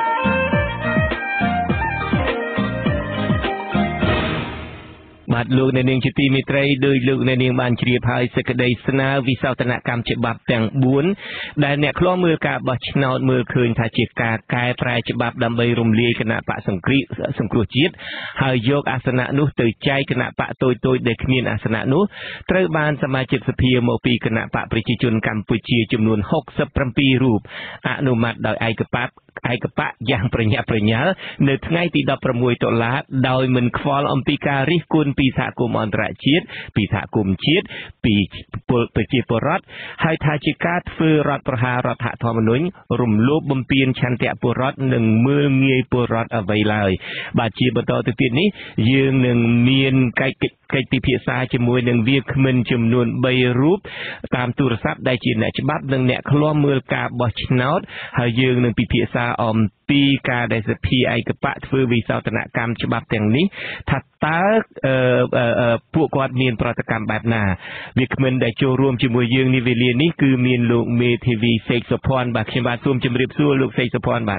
បាទលោកអ្នកនាងជាទីមេត្រីដោយលោកអ្នកនាងបានជ្រាបហើយសេចក្តីស្នើវិសោធនកម្មច្បាប់ទាំងbốnដែលអ្នកឃ្លាំមើលការបោះឆ្នោតមើលឃើញថាជាការកែប្រែច្បាប់ដើម្បីរំលាយគណៈបកសង្គ្រោះសង្គ្រោះជាតិហើយយកអាសនៈនោះទៅចែកគណៈបកតូចៗដែលគ្មានអាសនៈនោះត្រូវបានសមាជិកសភាមកពីគណៈបកប្រជាជនកម្ពុជាចំនួនหกสิบเจ็ดរូបអនុម័តដោយឯកបកឯកបកយ៉ាងប្រញាប់ប្រញាល់នៅថ្ងៃទីដប់ប្រាំមួយតុលាដោយមិនខ្វល់អំពីការរិះគន់ពីសហគមន៍អន្តរជាតិពីសហគមន៍ជាតិពីប្រជាពលរដ្ឋហើយថាជាការធ្វើរដ្ឋប្រហាររដ្ឋធម្មនុញ្ញរំលោភបំពានឆន្ទៈពលរដ្ឋនិងមើលងាយពលរដ្ឋអ្វីឡើយបាទជាបន្តទៅទៀតនេះយើងនឹងមានកិច្ចកិច្ចពិភាក្សាជាមួយនឹងវាគ្មិនចំនួនបីរូបតាមទូរស័ព្ទដែលជាអ្នកច្បាប់និងអ្នកឃ្លាំមើលការបោះឆ្នោតហើយយើងនឹងពិភាក្សាអំពីការដែលសភាឯកបកធ្វើវិសោធនកម្មច្បាប់ទាំងនេះថាតើពួកគាត់មានប្រតិកម្មបែបណាវាគ្មិនដែលចូលរួមជាមួយយើងនេះវេលានេះគឺមានលោកមេធាវីសេកសុភ័ណ្ឌបាទខ្ញុំបាទសូមជម្រាបសួរលោកសេកសុភ័ណ្ឌបាទ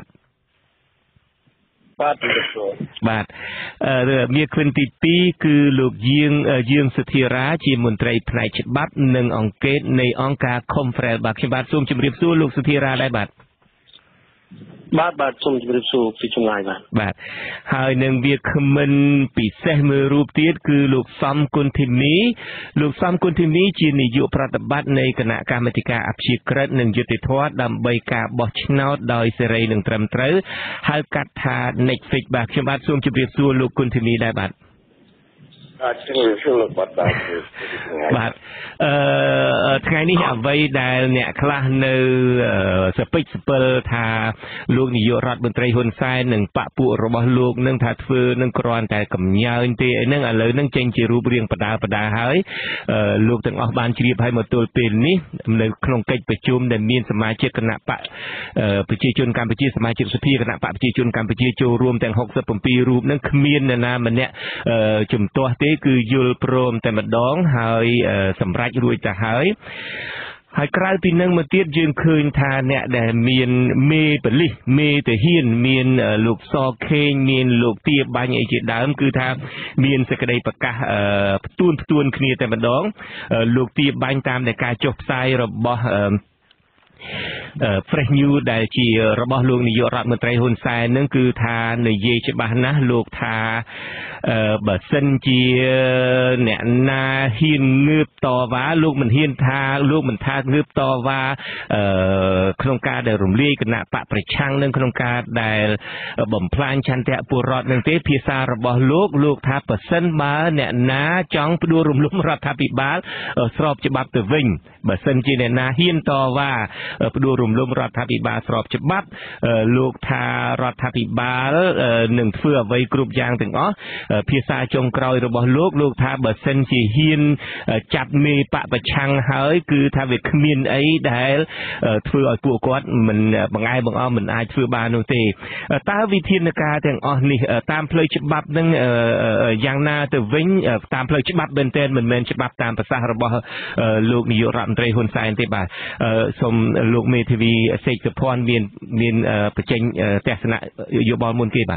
បាទជំរាបសួរបាទអឺមានគ្វិនទីពីរគឺលោកយាងយាងសុធារាជាមន្ត្រីផ្នែកច្បាប់និងអង្គការនៃអង្គការ Confrel បាទខ្ញុំបាទសូមជម្រាបសួរលោកសុធារាដែរបាទបាទបាទសូមជម្រាបសួរពីចម្ងាយបាទបាទហើយនឹងវាគ្មិនពិសេសមួយរូបទៀតគឺលោកសំគុណធីមីលោកសំគុណធីមីជានាយកប្រតិបត្តិនៃគណៈកម្មាធិការអព្យាក្រឹតនិងយុត្តិធម៌ដើម្បីការបោះឆ្នោតដោយសេរីនិងត្រឹមត្រូវហៅកាត់ថា Netflix បាទខ្ញុំបាទសូមជម្រាបសួរលោកគុណធីមីដែរបាទបាទជំរាបសួរលោកបាទបាទបាទអឺថ្ងៃនេះអ្វីដែលអ្នកខ្លះនៅសពេចសពិលថាលោកនាយករដ្ឋមន្ត្រីហ៊ុនសែននិងបកពួករបស់លោកនឹងថាធ្វើនឹងគ្រាន់តែកំញើញទេអីហ្នឹងឥឡូវហ្នឹងចេញជារូបរាងបដាបដាហើយលោកទាំងអស់បានជ្រាបឲ្យមកទល់ពេលនេះនៅក្នុងកិច្ចប្រជុំដែលមានសមាជិកគណៈបកប្រជាជនកម្ពុជាសមាជិកសភាគណៈបកប្រជាជនកម្ពុជាចូលរួមទាំងหกสิบเจ็ดរូបហ្នឹងគ្មាននរណាម្នាក់ជំទាស់ទេគឺយល់ព្រមតែម្ដងហើយសម្រេចរួចទៅហើយហើយក្រៅពីនឹងមកទៀតយើងឃើញថាអ្នកដែលមានមេបលិសមេតាហ៊ានមានលោកសខេងមានលោកទាបាញ់អីជាដើមគឺថាមានសេចក្តីប្រកាសផ្ទួនផ្ទួនគ្នាតែម្ដងលោកទាបាញ់តាមដែលការចុះផ្សាយរបស់Fresh News ដែលជារបស់លោកនាយករដ្ឋមន្ត្រីហ៊ុនសែននឹងគឺថានិយាយច្បាស់ណាស់លោកថាបើសិនជាអ្នកណាហ៊ានងើបតវ៉ាលោកមិនហ៊ានថាលោកមិនថាងើបតវ៉ាក្នុងការដែលរំលាយគណៈបកប្រឆាំងនឹងក្នុងការដែលបំផ្លាញឆន្ទៈពលរដ្ឋនឹងទេភាសារបស់លោកលោកថាបើសិនបើអ្នកណាចង់ផ្ដួលរំលំរដ្ឋាភិបាលស្របច្បាប់ទៅវិញបើសិនជាអ្នកណាហ៊ានតវ៉ាផ្ដួលរំលំរដ្ឋាភិបាលស្របច្បាប់លោកថារដ្ឋាភិបាលនឹងធ្វើអ្វីគ្រប់យ៉ាងទាំងអស់ភាសាចុងក្រោយរបស់លោកលោកថាបើសិនជាហ៊ានចាប់មេបកប្រឆាំងហើយគឺថាវាគ្មានអីដែលធ្វើឲ្យពួកគាត់មិនបង្អែបង្អស់មិនអាចធ្វើបាននោះទេតើវិធានការទាំងអស់នេះតាមផ្លូវច្បាប់នឹងយ៉ាងណាទៅវិញតាមផ្លូវច្បាប់មែនទែនមិនមែនច្បាប់តាមប្រសាសន៍របស់លោកនាយករដ្ឋមន្ត្រីហ៊ុនសែនទេបាទសូមលោកមេធាវីសេកសុភ័ណ្ឌមានមានបញ្ចេញទស្សនៈយោបល់មុនគេបាទ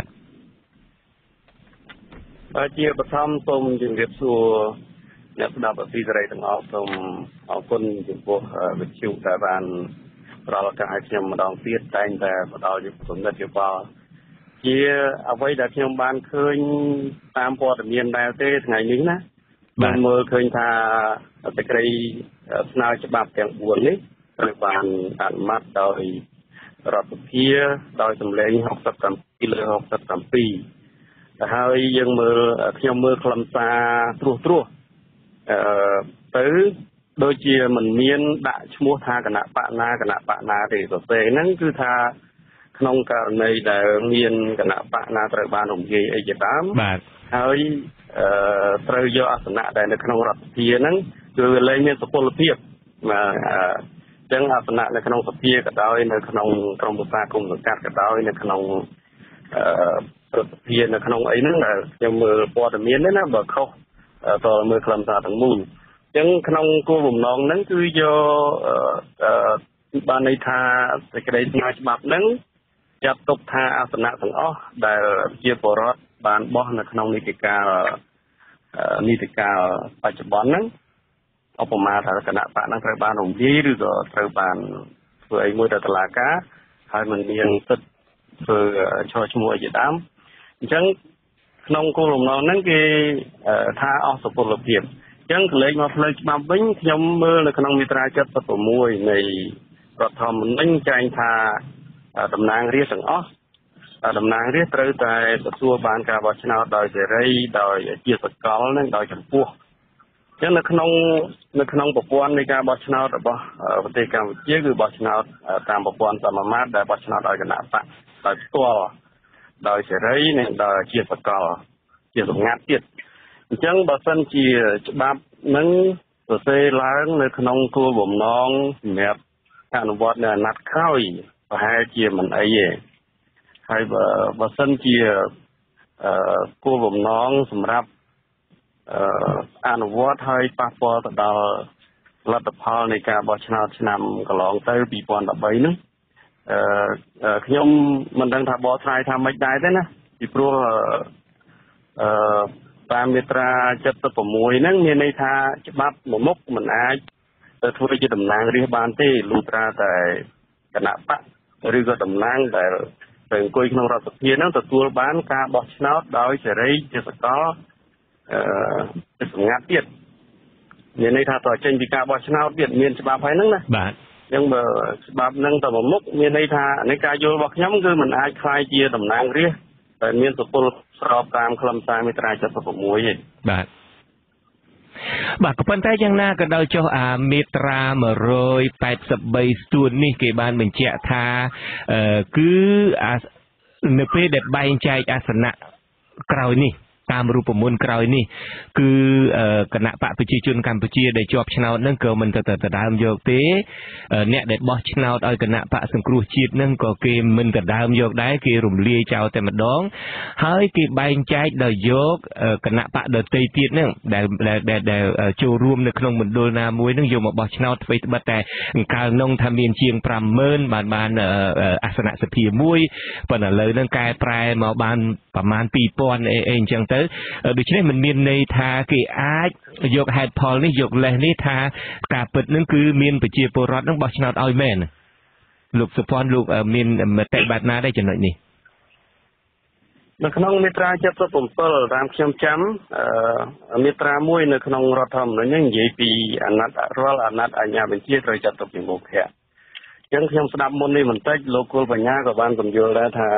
ជាបឋមសូមជម្រាបសួរអ្នកស្ដាប់អសីសេរីទាំងអស់សូមអរគុណចំពោះវិទ្យុដែលបានផ្ដល់ឱកាសឲ្យខ្ញុំម្ដងទៀតតែងតែផ្ដល់យុទ្ធគំនិតយោបល់ជាអ្វីដែលខ្ញុំបានឃើញតាមព័ត៌មានដែរទេថ្ងៃនេះណាបានមើលឃើញថាសេចក្តីស្នើច្បាប់ទាំងបួននេះត្រូវបានអនុម័តដោយរដ្ឋសភាដោយសម្លេងហុកសិបប្រាំពីរលើហុកសិបប្រាំពីរហើយយើងមើលខ្ញុំមើលខ្លឹមសារត្រួសត្រាសអឺទៅដូចជាមិនមានដាក់ឈ្មោះថាគណៈបកណាគណៈបកណាទេសរសេរហ្នឹងគឺថាក្នុងករណីដែលមានគណៈបកណាត្រូវបានរំលាយអីជាដើមបាទហើយអឺត្រូវយកអាសនៈដែលនៅក្នុងរដ្ឋសភាហ្នឹងគឺវាលែងមានសុពលភាពបាទអញ្ចឹងអាសនៈនៅក្នុងសភាក៏ដោយនៅក្នុងក្រមប្រសាគុំសង្កាត់ក៏ដោយនៅក្នុងអឺរដ្ឋសភានៅក្នុងអីហ្នឹងដែលខ្ញុំមើលព័ត៌មាននេះណាបើខុសតើមើលខ្លឹមសារទាំងមូលអញ្ចឹងក្នុងគោលបំណងហ្នឹងគឺយកអឺបានន័យថាសេចក្តីស្នើច្បាប់ហ្នឹងចាត់ទុកថាអាសនៈទាំងអស់ដែលជាបរិវត្តបានបោះនៅក្នុងនីតិកាលនីតិកាលបច្ចុប្បន្នហ្នឹងឧបមាថាគណៈបកហ្នឹងត្រូវបានរំលាយឬក៏ត្រូវបានធ្វើអីមួយទៅតុលាការហើយមិនមានសិទ្ធិធ្វើឈរឈ្មោះអីជាដើមអញ្ចឹងក្នុងគោលបំណងហ្នឹងគេថាអស់សុពលភាពអញ្ចឹងកលេចមកផ្លូវច្បាប់វិញខ្ញុំមើលនៅក្នុងមាត្រា칠십육នៃរដ្ឋធម្មនុញ្ញចែងថាតំណាងរាស្ត្រទាំងអស់តំណាងរាស្ត្រត្រូវតែទទួលបានការបោះឆ្នោតដោយសេរីដោយជាសកលនិងដោយចំពោះអញ្ចឹងនៅក្នុងនៅក្នុងប្រព័ន្ធនៃការបោះឆ្នោតរបស់ប្រទេសកម្ពុជាគឺបោះឆ្នោតតាមប្រព័ន្ធសមាមាត្រដែលបោះឆ្នោតដោយគណៈបកដោយផ្ទាល់ដោយសេរីនិងដោយជាសកលជាសម្ងាត់ទៀតអញ្ចឹងបើសិនជាច្បាប់នឹងសរសេរឡើងនៅក្នុងគោលបំណងសម្រាប់អនុវត្តនៅអាណត្តិក្រោយប្រហែលជាមិនអីទេហើយបើបើសិនជាគោលបំណងសម្រាប់អនុវត្តឲ្យប៉ះពាល់ទៅដល់លទ្ធផលនៃការបោះឆ្នោតឆ្នាំកន្លងទៅពីរពាន់ដប់បីហ្នឹងអឺខ្ញុំមិនដឹងថាបកស្រាយថាម៉េចដែរទេណាពីព្រោះអឺតាមមាត្រា칠십육ហ្នឹងមានន័យថាច្បាប់មួយមុខមិនអាចទៅធ្វើជាតំណាងរាស្ត្របានទេលុះត្រាតែគណៈបកឬក៏តំណាងដែលទៅអង្គុយក្នុងរដ្ឋសភាហ្នឹងទទួលបានការបោះឆ្នោតដោយសេរីជាសកលអឺសម្ងាត់ទៀតមានន័យថាតើចេញពីការបោះឆ្នោតទៀតមានច្បាប់ហើយហ្នឹងណាបាទអញ្ចឹងបើច្បាប់ហ្នឹងទៅមុខមានន័យថានៃការយល់របស់ខ្ញុំគឺมันអាចខ្លាយជាតំណាងរាស្ត្រតែមានសុពលស្របតាមខ្លឹមសារមាត្រា칠십육ទេបាទបាទក៏ប៉ុន្តែយ៉ាងណាក៏ដោយចុះអាមាត្រាmột trăm tám mươi baស្ទួននេះគេបានបញ្ជាក់ថាគឺនៅពេលដែលបែងចែកអាសនៈក្រោយនេះតាមរូបមន្តក្រោយនេះគឺគណៈបកប្រជាជនកម្ពុជាដែលជាប់ឆ្នោតហ្នឹងក៏មិនទៅដណ្ដើមយកទេអ្នកដែលបោះឆ្នោតឲ្យគណៈបកសង្គ្រោះជាតិហ្នឹងក៏គេមិនដណ្ដើមយកដែរគេរំលាយចោលតែម្ដងហើយគេបែងចែកដោយយកគណៈបកដទៃទៀតហ្នឹងដែលដែលចូលរួមនៅក្នុងមណ្ឌលណាមួយហ្នឹងយកមកបោះឆ្នោតធ្វើត្បិតតែកាលនោះថាមានជាងប្រាំម៉ឺនបានបានអាសនៈសភាមួយប៉ុន្តែឥឡូវហ្នឹងកែប្រែមកបានប្រមាណពីរពាន់អីអីអញ្ចឹងទៅដូច្នេះมันមានន័យថាគេអាចយកហេតុផលនេះយកលេសនេះថាការពិតនឹងគឺមានប្រជាពលរដ្ឋនឹងបោះឆ្នោតឲ្យមែនលោកសុភ័ណ្ឌលោកមានមតិបែបណាដែរចំណុចនេះនៅក្នុងមាត្រា칠십칠តាមខ្ញុំចាំមាត្រាមួយនៅក្នុងរដ្ឋធម្មនុញ្ញនេះនិយាយពីអាណត្តិរាល់អាណត្តិអាជ្ញាបញ្ជាត្រូវចាត់ទុកជាមុខៈអញ្ចឹងខ្ញុំស្ដាប់មុននេះបន្តិចលោកគុលបញ្ញាក៏បានពន្យល់ដែរថា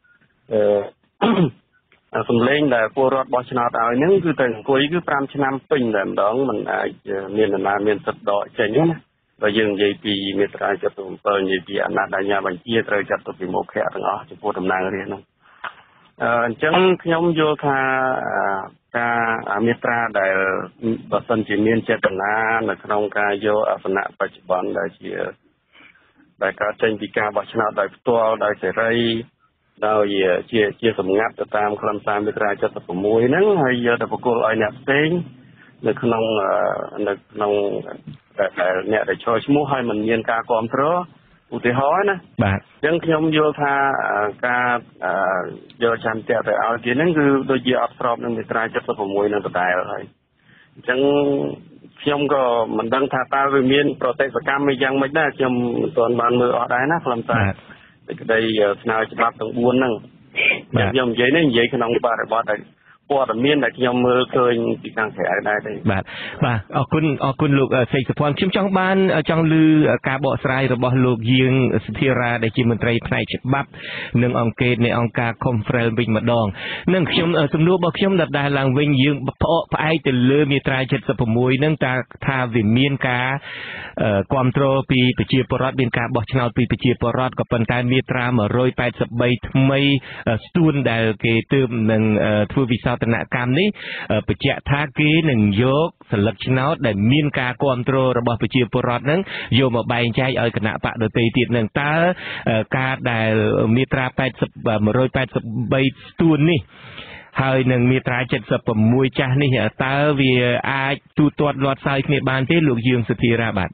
អឺសំឡេងដែលពលរដ្ឋបោះឆ្នោតឲ្យហ្នឹងគឺតែអង្គុយគឺប្រាំឆ្នាំពេញតែម្ដងមិនអាចមាននរណាមានសិទ្ធិដកចេញណាបើយើងនិយាយពីមេត្រាចិត្តអំពើនិយាយពីអាណត្តិអាជ្ញាបញ្ជាត្រូវចាត់ទុកពីមុខខៈទាំងអស់ចំពោះតំណាងរាស្ត្រនោះអញ្ចឹងខ្ញុំយល់ថាការមេត្រាដែលបើសិនជាមានចេតនានៅក្នុងការយកអាសនៈបច្ចុប្បន្នដែលជាដែលកើតចេញពីការបោះឆ្នោតដោយផ្ទាល់ដោយសេរីដោយជាជាសម្ងាត់ទៅតាមខ្លឹមសារមេត្រាเจ็ดสิบหกហ្នឹងហើយយកទៅប្រគល់ឲ្យអ្នកផ្សេងនៅក្នុងនៅក្នុងដែលអ្នកដែលចូលឈ្មោះហើយមិនមានការគ្រប់គ្រងឧទាហរណ៍ណាបាទអញ្ចឹងខ្ញុំយល់ថាការយកចន្ទៈទៅឲ្យគេហ្នឹងគឺដូចជាអត់ស្របនឹងមេត្រាเจ็ดสิบหกនឹងដដែលហើយអញ្ចឹងខ្ញុំក៏មិនដឹងថាតើវាមានប្រតិសកម្មយ៉ាងម៉េចដែរខ្ញុំមិនទាន់បានមើលអស់ដែរណាខ្លឹមសារសេចក្តីស្នើច្បាប់ទាំងបួនហ្នឹងខ្ញុំនិយាយនេះនិយាយក្នុងបរិបទដែលព័ត៌មានដែលខ្ញុំមើលឃើញពីខាងក្រៅដែរទេបាទបាទអរគុណអរគុណលោកសេកសុភ័ណ្ឌខ្ញុំចង់បានចង់ឮការបកស្រាយរបស់លោកយាងសុធារាដែលជាមន្ត្រីផ្នែកច្បាប់និងអង្គការនៃអង្គការ Confrel វិញម្ដងនឹងខ្ញុំសំណួររបស់ខ្ញុំដដែលឡើងវិញយើងផ្អកផ្អែកទៅលើមាត្រាเจ็ดสิบหกហ្នឹងតើថាវាមានការគ្រប់គ្រងពីប្រជាពលរដ្ឋមានការបោះឆ្នោតពីប្រជាពលរដ្ឋក៏ប៉ុន្តែមាត្រាmột trăm tám mươi baថ្មីស្ទួនដែលគេទើបនឹងធ្វើវិសោធនកម្មនេះបញ្ជាក់ថាគេនឹងយកសិលឹកឆ្នោតដែលមានការគ្រប់គ្រងរបស់ប្រជាពលរដ្ឋហ្នឹងយកមកបែងចែកឲ្យគណៈបកដទៃទៀតនឹងតើការដែលមាត្រាmột trăm tám mươi baស្ទួននេះហើយនឹងមាត្រាเจ็ดสิบหกចាស់នេះតើវាអាចទូទាត់លាត់សើយគ្នាបានទេលោកយាងសុធារាបាទ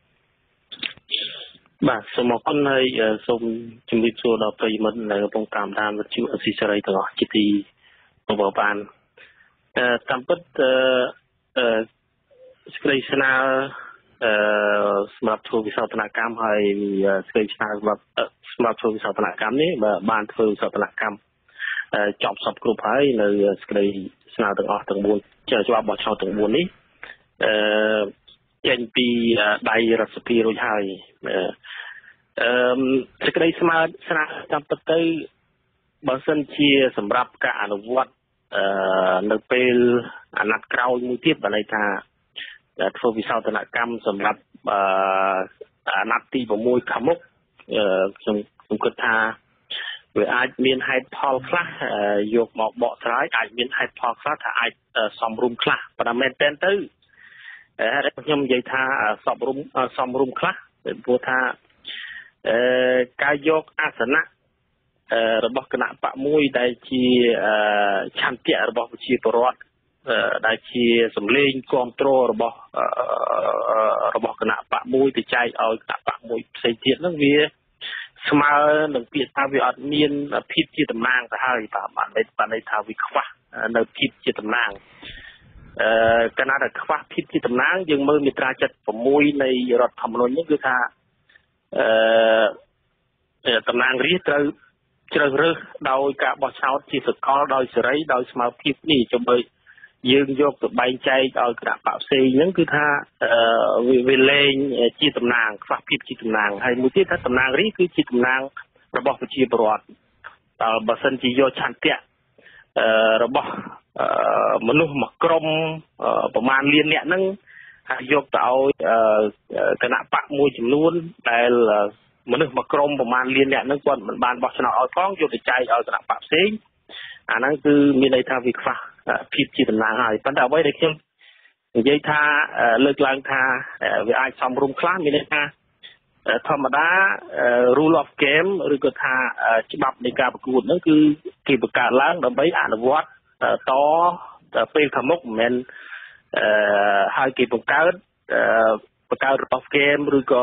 បាទសូមអរគុណហើយសូមជំរាបសួរដល់ប្រិយមិត្តដែលកំពុងតាមដានវិទ្យុអស៊ីសេរីទាំងអស់ជាទីគោរពបានអឺតាមពិតអឺសេចក្តីស្នើអឺសម្រាប់ធ្វើវិសោធនកម្មហើយសេចក្តីស្នើសម្រាប់សម្រាប់ធ្វើវិសោធនកម្មនេះបានធ្វើវិសោធនកម្មចប់សពគ្រប់ហើយនៅសេចក្តីស្នើទាំងអស់ទាំងបួនច្បាប់បោះឆ្នោតទាំងបួននេះអឺចេញពីដៃរដ្ឋសភារួចហើយអឺសេចក្តីស្នើស្នើតាមពិតទៅបើសិនជាសម្រាប់ការអនុវត្តអឺនៅពេលអាណត្តិក្រោយមួយទៀតបើន័យថាធ្វើវិសោធនកម្មសម្រាប់អាណត្តិទីหกខាងមុខខ្ញុំខ្ញុំគិតថាវាអាចមានហេតុផលខ្លះយកមកបកស្រាយអាចមានហេតុផលខ្លះថាអាចសំរុំខ្លះប៉ុន្តែមែនតើទៅហើយខ្ញុំនិយាយថាសំរុំសំរុំខ្លះព្រោះថាអឺការយកអាសនៈរបស់គណៈបកមួយដែលជាឆន្ទៈរបស់ប្រជាពលរដ្ឋដែលជាសម្លេងគ្រប់គ្រងរបស់របស់គណៈបកមួយទៅចែកឲ្យគណៈបកមួយផ្សេងទៀតហ្នឹងវាស្មើនឹងពាក្យថាវាអត់មានភាពជាតំណាងទៅហើយបាទបានបានន័យថាវាខ្វះនៅភាពជាតំណាងអឺគណៈដែលខ្វះភាពជាតំណាងយើងមើលមាត្រាเจ็ดสิบหกនៃរដ្ឋធម្មនុញ្ញនេះគឺថាអឺតំណាងរាស្ត្រត្រូវជ្រើសរើសដោយការបោះឆ្នោតជាសកលដោយសេរីដោយស្មើភាពនេះជម្រើសយើងយកទៅបែងចែកឲ្យគណៈបកផ្សេងហ្នឹងគឺថាវាលែងជាតំណាងខ្វះភាពជាតំណាងហើយមួយទៀតថាតំណាងរាស្ត្រគឺជាតំណាងរបស់ប្រជាពលរដ្ឋតើបើសិនជាយកឆន្ទៈរបស់មនុស្សមួយក្រុមប្រមាណលានអ្នកហ្នឹងហើយយកទៅឲ្យគណៈបកមួយចំនួនដែលមនុស្សមួយក្រុមប្រមាណលានអ្នកហ្នឹងគាត់មិនបានបោះឆ្នោតឲ្យផងយកទៅចែកឲ្យគណៈបកផ្សេងអាហ្នឹងគឺមានន័យថាវាខ្វះភាពជាតំណាងហើយប៉ុន្តែអ្វីដែលខ្ញុំនិយាយថាលើកឡើងថាវាអាចសំរុំខ្លះមានន័យថាធម្មតា rule of game ឬក៏ថាច្បាប់នៃការប្រកួតហ្នឹងគឺគេបង្កើតឡើងដើម្បីអនុវត្តតទៅពេលខាងមុខមិនមែនអឺឲ្យគេបង្កើតបង្កើត rule of game ឬក៏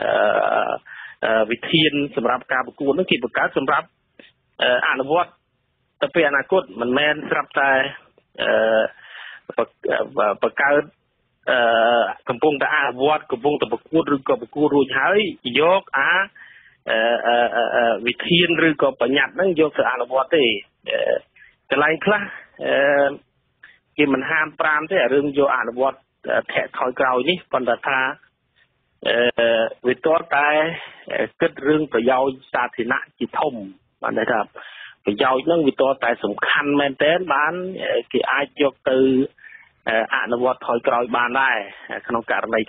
វិធានសម្រាប់ការប្រកួតហ្នឹងគេបង្កើតសម្រាប់អនុវត្តទៅពេលអនាគតមិនមែនស្រាប់តែអឺបង្កើតអឺកំពុងតែអនុវត្តកំពុងតែប្រកួតឬក៏ប្រកួតរួចហើយយកអាអឺវិធានឬក៏បញ្ញត្តិហ្នឹងយកទៅអនុវត្តទេកន្លែងខ្លះអឺគេមិនហាមប្រាមទេរឿងយកអនុវត្តធាក់ថយក្រោយនេះប៉ុន្តែថាអឺវាតើតែគិតរឿងប្រយោជន៍សាធារណៈជាធំបានន័យថាប្រយោជន៍ហ្នឹងវាតើតែសំខាន់មែនទែនបានគេអាចយកទៅអនុវត្តថយក្រោយបានដែរក្នុងករណីខ្លះ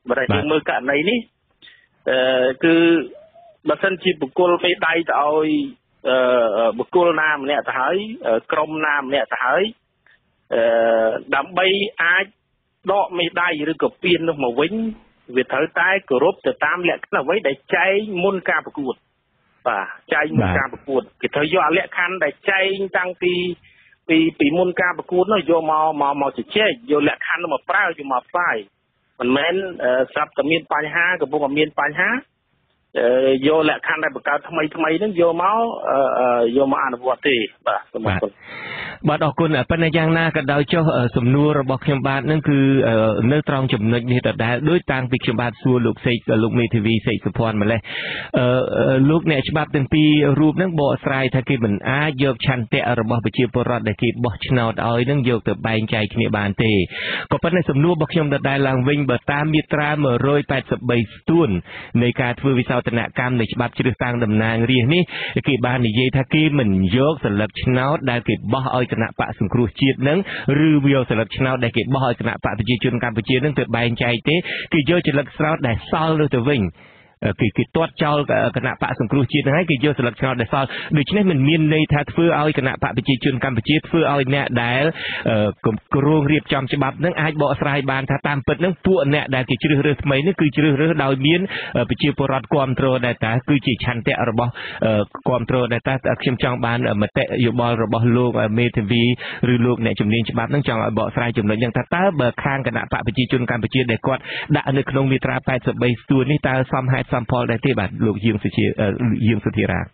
បើតែយើងមើលករណីនេះអឺគឺបើសិនជាបុគ្គលមេដៃទៅឲ្យអឺបុគ្គលណាម្នាក់ទៅហើយក្រុមណាម្នាក់ទៅហើយអឺដើម្បីអាចដកមេដៃឬក៏ពាននោះមកវិញវាត្រូវតែគោរពទៅតាមលក្ខខណ្ឌអ្វីដែលចែងមុនការប្រកួតបាទចែងមុនការប្រកួតគេត្រូវយកលក្ខខណ្ឌដែលចែងតាំងពីពីពីមុនការប្រកួតនោះយកមកមកមកជជែកយកលក្ខខណ្ឌនោះមកប្រើយកមកផ្សាយមិនមែនស្រាប់តែមានបញ្ហាកំពុងតែមានបញ្ហាយកលក្ខខណ្ឌដែលបង្កើតថ្មីថ្មីហ្នឹងយកមកយកមកអនុវត្តទេបាទសូមអរគុណបាទអរគុណប៉ុន្តែយ៉ាងណាក៏ដោយចុះសំណួររបស់ខ្ញុំបាទហ្នឹងគឺនៅត្រង់ចំណុចនេះដដែលដោយតាំងពីខ្ញុំបាទសួរលោកសេកលោកមេធាវីសេកសុភ័ណ្ឌម្លេះអឺលោកអ្នកច្បាប់ទាំងពីររូបហ្នឹងបកស្រាយថាគេមិនអាចយកឆន្ទៈរបស់ប្រជាពលរដ្ឋដែលគេបោះឆ្នោតឲ្យហ្នឹងយកទៅបែងចែកគ្នាបានទេក៏ប៉ុន្តែសំណួររបស់ខ្ញុំដដែលឡើងវិញបើតាមមាត្រាone eighty-threeស្ទួននៃការធ្វើវិសោធនកម្មនៃច្បាប់ជ្រើសតាំងតំណាងរាស្ត្រនេះគេបាននិយាយថាគេមិនយកសិលឹកឆ្នោតដែលគេបោះឲ្យគណៈបកសង្គ្រោះជាតិនឹងឬវាយកសិលឹកឆ្នោតដែលគេបោះឲ្យគណៈបកប្រជាជនកម្ពុជានឹងទៅបែងចែកទេគេយកសិលឹកឆ្នោតដែលសល់នោះទៅវិញគេគេទាត់ចោលគណៈបកសង្គ្រោះជាតិហ្នឹងហើយគេយកសិលឹកឆ្នោតដែលសល់ដូច្នេះមិនមានន័យថាធ្វើឲ្យគណៈបកប្រជាជនកម្ពុជាធ្វើឲ្យអ្នកដែលគ្រងរៀបចំច្បាប់ហ្នឹងអាចបកស្រាយបានថាតាមពិតហ្នឹងពួកអ្នកដែលគេជ្រើសរើសថ្មីនេះគឺជ្រើសរើសដោយមានប្រជាពលរដ្ឋគ្រប់គ្រងដែរតាគឺជាឆន្ទៈរបស់គ្រប់គ្រងដែរតាខ្ញុំចង់បានមតិយោបល់របស់លោកមេធាវីឬលោកអ្នកជំនាញច្បាប់ហ្នឹងចង់ឲ្យបកស្រាយចំណុចហ្នឹងថាតើបើខាងគណៈបកប្រជាជនកម្ពុជាដែលគាត់ដាក់នៅក្នុងមាត្រាeighty-threeស្ទួននេះតើសមហេតុសំផលដែរទេបាទលោកយាងសុជាយាងសុធារា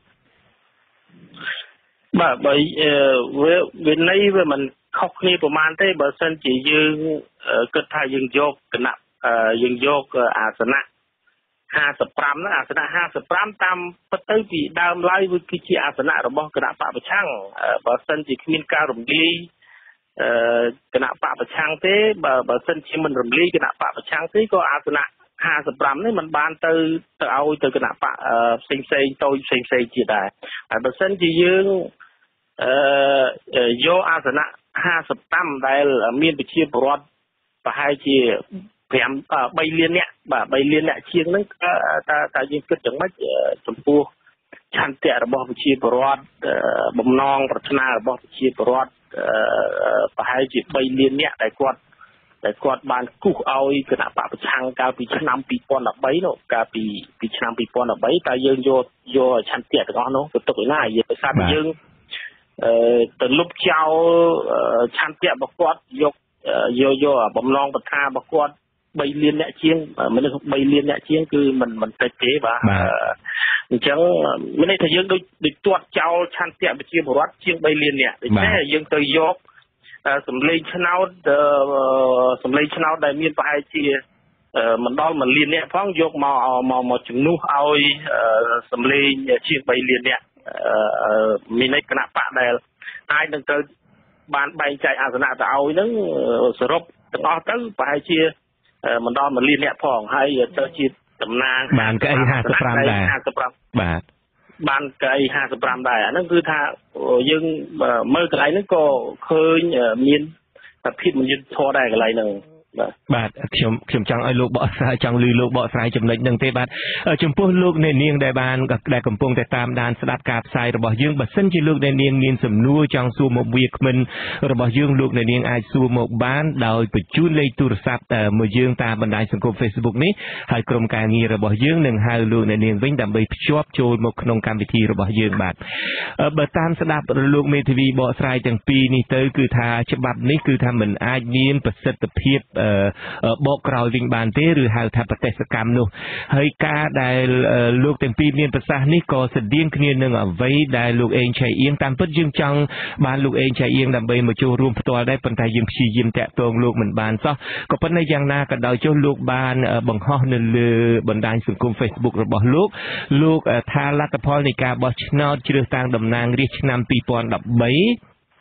បាទបើវាវិន័យវាមិនខុសគ្នាប្រហែលទេបើសិនជាយើងគិតថាយើងយកគណៈយើងយកអាសនៈfifty-fiveហ្នឹងអាសនៈfifty-fiveតាមពិតទៅពីដើមឡើយវាគឺជាអាសនៈរបស់គណៈបកប្រឆាំងបើសិនជាគ្មានការរំលាយគណៈបកប្រឆាំងទេបើបើសិនជាមិនរំលាយគណៈបកប្រឆាំងទេក៏អាសនៈfifty-fiveនេះมันបានទៅទៅឲ្យទៅគណៈបកផ្សេងផ្សេងតូចផ្សេងផ្សេងទៀតដែរហើយបើសិនជាយើងអឺយកអាសនៈfifty-fiveដែលមានប្រជាពលរដ្ឋប្រហែលជាfive 3លានអ្នកបាទ3លានអ្នកជាងហ្នឹងតើតើយើងគិតយ៉ាងម៉េចចំពោះឆន្ទៈរបស់ប្រជាពលរដ្ឋបំណងប្រាថ្នារបស់ប្រជាពលរដ្ឋប្រហែលជា3លានអ្នកដែលគាត់តែគាត់បានគូសឲ្យគណៈបកប្រឆាំងកាលពីឆ្នាំtwo thousand thirteenនោះកាលពីពីឆ្នាំtwo thousand thirteenតើយើងយកយកឆន្ទៈទាំងអស់នោះទៅទុកឯណាយើងដោយសារតែយើងអឺទៅលុបចោលឆន្ទៈរបស់គាត់យកយកយកបំណងប្រាថ្នារបស់គាត់threeលានអ្នកជាងមនុស្សthreeលានអ្នកជាងគឺមិនមិនតិចទេបាទអញ្ចឹងមានន័យថាយើងដូចដូចទាត់ចោលឆន្ទៈប្រជាពលរដ្ឋជាងthreeលានអ្នកដូច្នេះយើងទៅយកសម្លេងឆ្នោតសម្លេងឆ្នោតដែលមានប្រហែលជាមិនដល់មួយលានអ្នកផងយកមកមកមកជំនួសឲ្យសម្លេងជាងthreeលានអ្នកមានន័យគណៈបកដែលអាចនឹងត្រូវបានបែងចែកអាសនៈទៅឲ្យហ្នឹងសរុបទាំងអស់ទៅប្រហែលជាមិនដល់មួយលានអ្នកផងហើយទៅជាតំណាងបានកៅអីfifty-fiveដែរបាទបានកៅអីfifty-fiveដែរអាហ្នឹងគឺថាយើងមើលកន្លែងហ្នឹងក៏ឃើញមានភាពមិនយុត្តិធម៌ដែរកន្លែងហ្នឹងបាទបាទខ្ញុំខ្ញុំចង់ឲ្យលោកបកស្រាយចង់ឮលោកបកស្រាយចំណុចហ្នឹងទេបាទចំពោះលោកអ្នកនាងដែលបានដែលកំពុងតែតាមដានស្ដាប់ការផ្សាយរបស់យើងបើសិនជាលោកអ្នកនាងមានសំណួរចង់សួរមកវាគ្មិនរបស់យើងលោកអ្នកនាងអាចសួរមកបានដោយបញ្ជូនលេខទូរស័ព្ទមកយើងតាមបណ្ដាញសង្គម Facebook នេះហើយក្រុមការងាររបស់យើងនឹងហៅលោកអ្នកនាងវិញដើម្បីភ្ជាប់ចូលមកក្នុងកម្មវិធីរបស់យើងបាទបើតាមស្ដាប់លោកមេធាវីបកស្រាយទាំងពីរនេះទៅគឺថាច្បាប់នេះគឺថាមិនអាចមានប្រសិទ្ធភាពបកក្រោយវិញបានទេឬហៅថាប្រទេសកម្មនោះហើយការដែលលោកទាំងពីរមានប្រសាសន៍នេះក៏ស្តៀងគ្នានឹងអ្វីដែលលោកអេងឆៃអៀងតាមពិតយើងចង់បានលោកអេងឆៃអៀងដើម្បីមកចូលរួមផ្ទាល់ដែរប៉ុន្តែយើងព្យាយាមតាក់ទងលោកមិនបានសោះក៏ប៉ុន្តែយ៉ាងណាក៏ដោយចុះលោកបានបង្ហោះនៅលើបណ្ដាញសង្គម Facebook របស់លោកលោកថាលទ្ធផលនៃការបោះឆ្នោតជ្រើសតាំងតំណាងរាស្ត្រឆ្នាំtwo thousand thirteen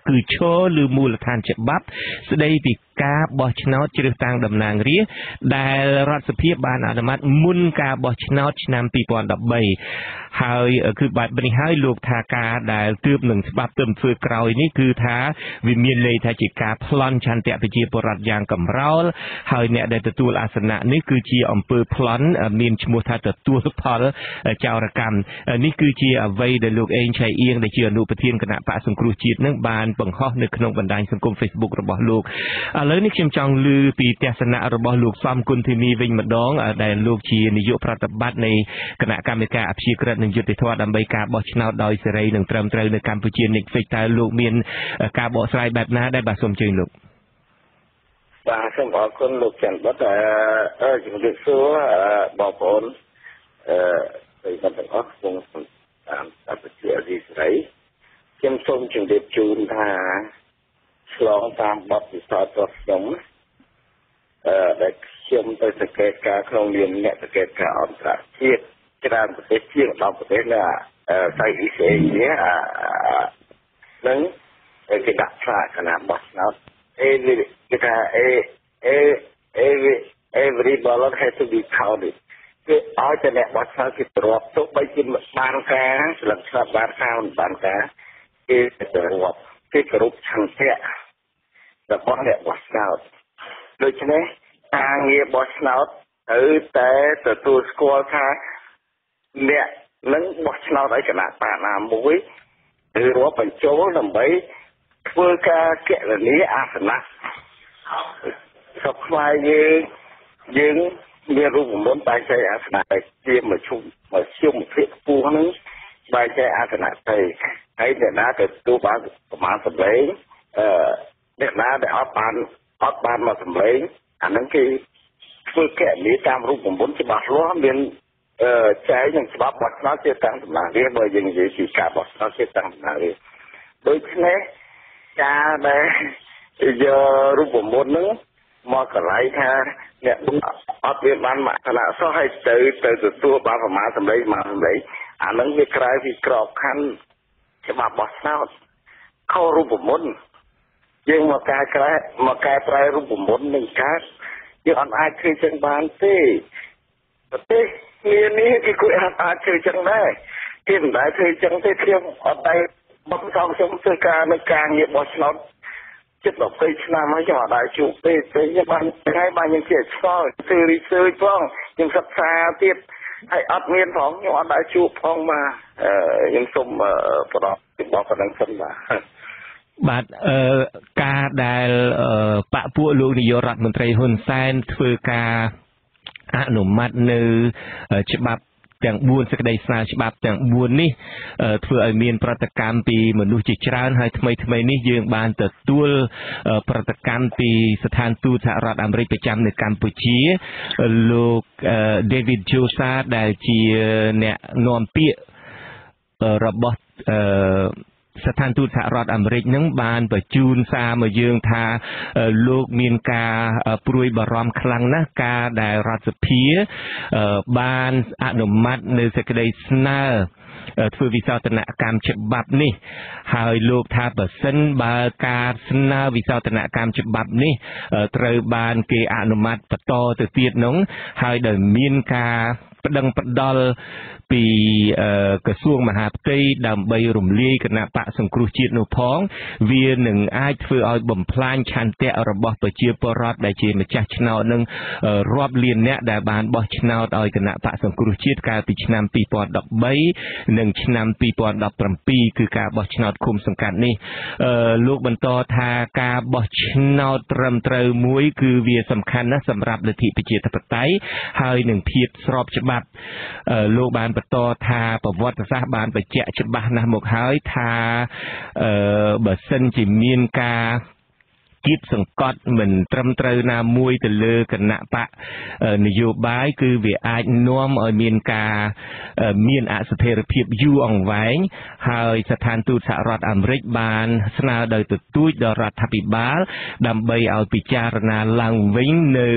គឺឈរលើមូលដ្ឋានច្បាប់ស្ដីពីការបោះឆ្នោតជ្រើសតាំងតំណាងរាស្ត្រដែលរដ្ឋសភាបានអនុម័តមុនការបោះឆ្នោតឆ្នាំពីរពាន់ដប់បីហើយគឺបែបនេះហើយលោកថាការដែលទើបនឹងច្បាប់ទើបធ្វើក្រោយនេះគឺថាវាមានន័យថាជាការប្លន់ឆន្ទៈប្រជាពលរដ្ឋយ៉ាងកម្រោលហើយអ្នកដែលទទួលអាសនៈនេះគឺជាអំពើប្លន់មានឈ្មោះថាទទួលផលចោរកម្មនេះគឺជាអ្វីដែលលោកអេងឆៃអៀងដែលជាអនុប្រធានគណៈបកសង្គ្រោះជាតិនឹងបានបង្ហោះនៅក្នុងបណ្ដាញសង្គម Facebook របស់លោកឥឡូវនេះខ្ញុំចង់ឮពីទស្សនៈរបស់លោកសំគុណធីនីវិញម្ដងដែលលោកជានាយកប្រតិបត្តិនៃគណៈកម្មការអព្យាក្រឹតនិងយុត្តិធម៌ដើម្បីការបោះឆ្នោតដោយសេរីនិងត្រឹមត្រូវនៅកម្ពុជានេះវិញតើលោកមានការបកស្រាយបែបណាដែរបាទសូមអញ្ជើញលោកបាទសូមអរគុណលោកច័ន្ទបុតអឺជំរាបសួរបងប្អូនអឺប្រិយមិត្តទាំងអស់ក្នុងតាមអបជារីស្រីខ្ញុំសូមជម្រាបជូនថាឆ្លងតាមបទពិសោធន៍របស់ខ្ញុំអឺដែលខ្ញុំទៅសង្កេតការក្នុងនាមអ្នកសង្កេតការអន្តរជាតិច្រើនប្រទេសជាងដប់ប្រទេសនៅសៃអ៊ីសអេនេះនឹងគេដាក់ផ្លាកគណៈបោះឆ្នោតអេគេថាអេអេអេ every ballot has to be counted គឺឲ្យតែអ្នកបោះឆ្នោតគេរាប់ទោះបីជាបានការស្លឹកឆ្លាប់បានការបានការគេទៅរាប់គេគោរពឆន្ទៈរបស់អ្នកបោះឆ្នោតដូច្នេះការងារបោះឆ្នោតត្រូវតែទទួលស្គាល់ថាអ្នកនឹងបោះឆ្នោតឲ្យគណៈបកណាមួយឬរាប់បញ្ចូលដើម្បីធ្វើការគណនាអាសនៈស្រុកខ្មែរយើងយើងមានរូបមន្តបែងចែកអាសនៈជាមជ្ឈមមជ្ឈមភាគខ្ពស់ហ្នឹងបែងចែកអាសនៈទៅហើយអ្នកណាទទួលបានប្រមាណសម្លេងអឺអ្នកណាដែលអត់បានអត់បានមកសម្លេងអាហ្នឹងគេធ្វើគណនាតាមរូបមន្តច្បាស់លាស់មានអឺចែកនឹងច្បាប់បោះឆ្នោតជាតាំងតំណាងរាស្ត្របើយើងនិយាយពីការបោះឆ្នោតជាតាំងតំណាងរាស្ត្រដូច្នេះការដែលយករូបមន្តហ្នឹងមកកន្លែងថាអ្នកអត់មានបានមកគណៈសោះឲ្យទៅទៅទទួលបានប្រមាណសម្លេងមកសម្លេងអាហ្នឹងវាក្រៅពីក្របខ័ណ្ឌច្បាប់បោះឆ្នោតខុសរូបមន្តយើងមកកែក្រែមកកែប្រែរូបមន្តនឹងកើតយើងអត់អាចធ្វើចឹងបានទេប្រទេសនានាគេគួរអាចធ្វើចឹងដែរគេមិនដែលធ្វើចឹងទេខ្ញុំអត់ដែរមកសំខ្ញុំធ្វើការនៅការងារបោះឆ្នោតជិតដល់ពេលឆ្នាំហើយខ្ញុំអត់ដែរជួបទេទេខ្ញុំបានថ្ងៃបានខ្ញុំជាឆ្លល់ធ្វើ research ផងខ្ញុំសិក្សាទៀតហើយអត់មានផងខ្ញុំអត់ដែរជួបផងបាទខ្ញុំសូមប្រដៅរបស់ប៉ុណ្ណឹងសិនបាទបាទអឺការដែលបកពួកលោកនាយករដ្ឋមន្ត្រីហ៊ុនសែនធ្វើការអនុម័តនៅច្បាប់ទាំងបួនសេចក្តីស្នើច្បាប់ទាំងបួននេះធ្វើឲ្យមានប្រតិកម្មពីមនុស្សជាច្រើនហើយថ្មីថ្មីនេះយើងបានទទួលប្រតិកម្មពីស្ថានទូតសហរដ្ឋអាមេរិកប្រចាំនៅកម្ពុជាលោក David Josa ដែលជាអ្នកនាំពាក្យរបស់ស្ថានទូតសហរដ្ឋអាមេរិកនឹងបានបញ្ជូនសារមកយើងថាលោកមានការព្រួយបារម្ភខ្លាំងណាស់ការដែលរដ្ឋសភាបានអនុម័តនៅសេចក្តីស្នើធ្វើវិសោធនកម្មច្បាប់នេះហើយលោកថាបើសិនបើការស្នើវិសោធនកម្មច្បាប់នេះត្រូវបានគេអនុម័តបន្តទៅទៀតនោះហើយដែលមានការប្តឹងផ្តល់ពីក្រសួងមហាផ្ទៃដើម្បីរំលាយគណៈបកសង្គ្រោះជាតិនោះផងវានឹងអាចធ្វើឲ្យបំផ្លាញឆន្ទៈរបស់ប្រជាពលរដ្ឋដែលជាម្ចាស់ឆ្នោតនឹងរាប់លានអ្នកដែលបានបោះឆ្នោតឲ្យគណៈបកសង្គ្រោះជាតិកាលពីឆ្នាំពីរពាន់ដប់បីនិងឆ្នាំពីរពាន់ដប់ប្រាំពីរគឺការបោះឆ្នោតឃុំសង្កាត់នេះលោកបន្តថាការបោះឆ្នោតត្រឹមត្រូវមួយគឺវាសំខាន់ណាស់សម្រាប់លទ្ធិប្រជាធិបតេយ្យហើយនឹងភាពស្របច្បាប់លោកបានបន្តថាប្រវត្តិសាស្ត្របានបញ្ជាក់ច្បាស់ណាស់មកហើយថាអឺបើសិនជាមានការគៀបសង្កត់មិនត្រឹមត្រូវណាមួយទៅលើគណៈបកនយោបាយគឺវាអាចនាំឲ្យមានការមានអស្ថិរភាពយូរអង្វែងហើយស្ថានទូតសហរដ្ឋអាមេរិកបានស្នើដោយទទូចដល់រដ្ឋាភិបាលដើម្បីឲ្យពិចារណាឡើងវិញនៅ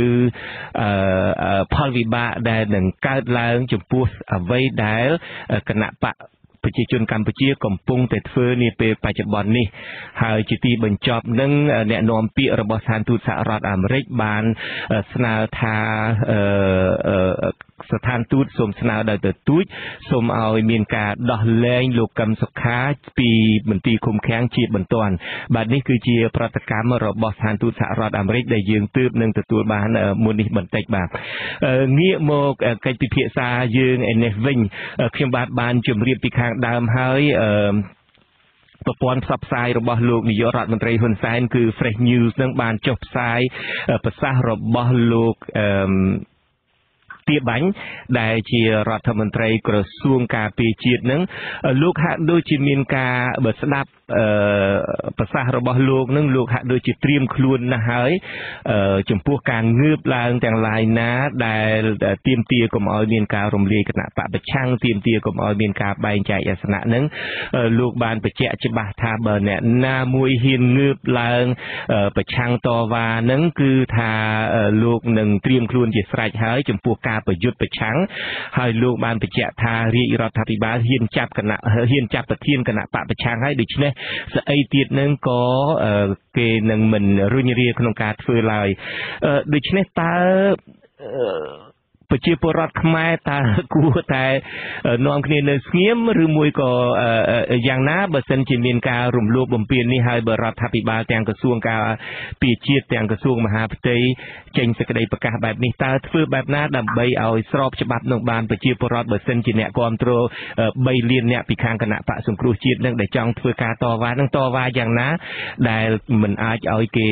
ផលវិបាកដែលនឹងកើតឡើងចំពោះអ្វីដែលគណៈបកប្រជាជនកម្ពុជាកំពុងតែធ្វើនាពេលបច្ចុប្បន្ននេះហើយជាទីបញ្ចប់នឹងអ្នកនាំពាក្យរបស់ស្ថានទូតសហរដ្ឋអាមេរិកបានស្នើថាស្ថានទូតសូមស្នើដោយទទូចសូមឲ្យមានការដោះលែងលោកកឹមសុខាពីមន្ទីរឃុំឃាំងជាបន្ទាន់បាទនេះគឺជាប្រតិកម្មរបស់ស្ថានទូតសហរដ្ឋអាមេរិកដែលយើងទើបនឹងទទួលបានមុននេះបន្តិចបាទងាកមកកិច្ចពិភាក្សាយើងឯនេះវិញខ្ញុំបាទបានជម្រាបពីខាងដើមហើយប្រព័ន្ធផ្សព្វផ្សាយរបស់លោកនាយករដ្ឋមន្ត្រីហ៊ុនសែនគឺ Fresh News នឹងបានចុះផ្សាយប្រសាសន៍របស់លោកអឺទាបាញ់ដែលជារដ្ឋមន្ត្រីក្រសួងការពារជាតិនឹងលោកហាក់ដូចជាមានការបើស្ដាប់ប្រសាសន៍របស់លោកនឹងលោកហាក់ដូចជាត្រៀមខ្លួនណាស់ហើយចំពោះការងើបឡើងទាំងឡាយណាដែលទាមទារកុំឲ្យមានការរំលាយគណៈបកប្រឆាំងទាមទារកុំឲ្យមានការបែងចែកអាសនៈនឹងលោកបានបញ្ជាក់ច្បាស់ថាបើអ្នកណាមួយហ៊ានងើបឡើងប្រឆាំងតវ៉ានឹងគឺថាលោកនឹងត្រៀមខ្លួនជាស្រេចហើយចំពោះការប្រយុទ្ធប្រឆាំងហើយលោកបានបញ្ជាក់ថារាជរដ្ឋាភិបាលហ៊ានចាប់គណៈហ៊ានចាប់ប្រធានគណៈបកប្រឆាំងហើយដូច្នេះស្អីទៀតនឹងក៏គេនឹងមិនរុញរាក្នុងការធ្វើឡើយដូច្នេះតើប្រជាពលរដ្ឋខ្មែរតើគួរតែនាំគ្នានៅស្ងៀមឬមួយក៏យ៉ាងណាបើសិនជាមានការរំលោភបំពាននេះហើយបើរដ្ឋាភិបាលទាំងក្រសួងការពារជាតិទាំងក្រសួងមហាផ្ទៃចេញសេចក្តីប្រកាសបែបនេះតើធ្វើបែបណាដើម្បីឲ្យស្របច្បាប់នឹងបានប្រជាពលរដ្ឋបើសិនជាអ្នកគ្រប់គ្រងបីលានអ្នកពីខាងគណៈបកសង្គ្រោះជាតិនឹងដែលចង់ធ្វើការតវ៉ានឹងតវ៉ាយ៉ាងណាដែលមិនអាចឲ្យគេ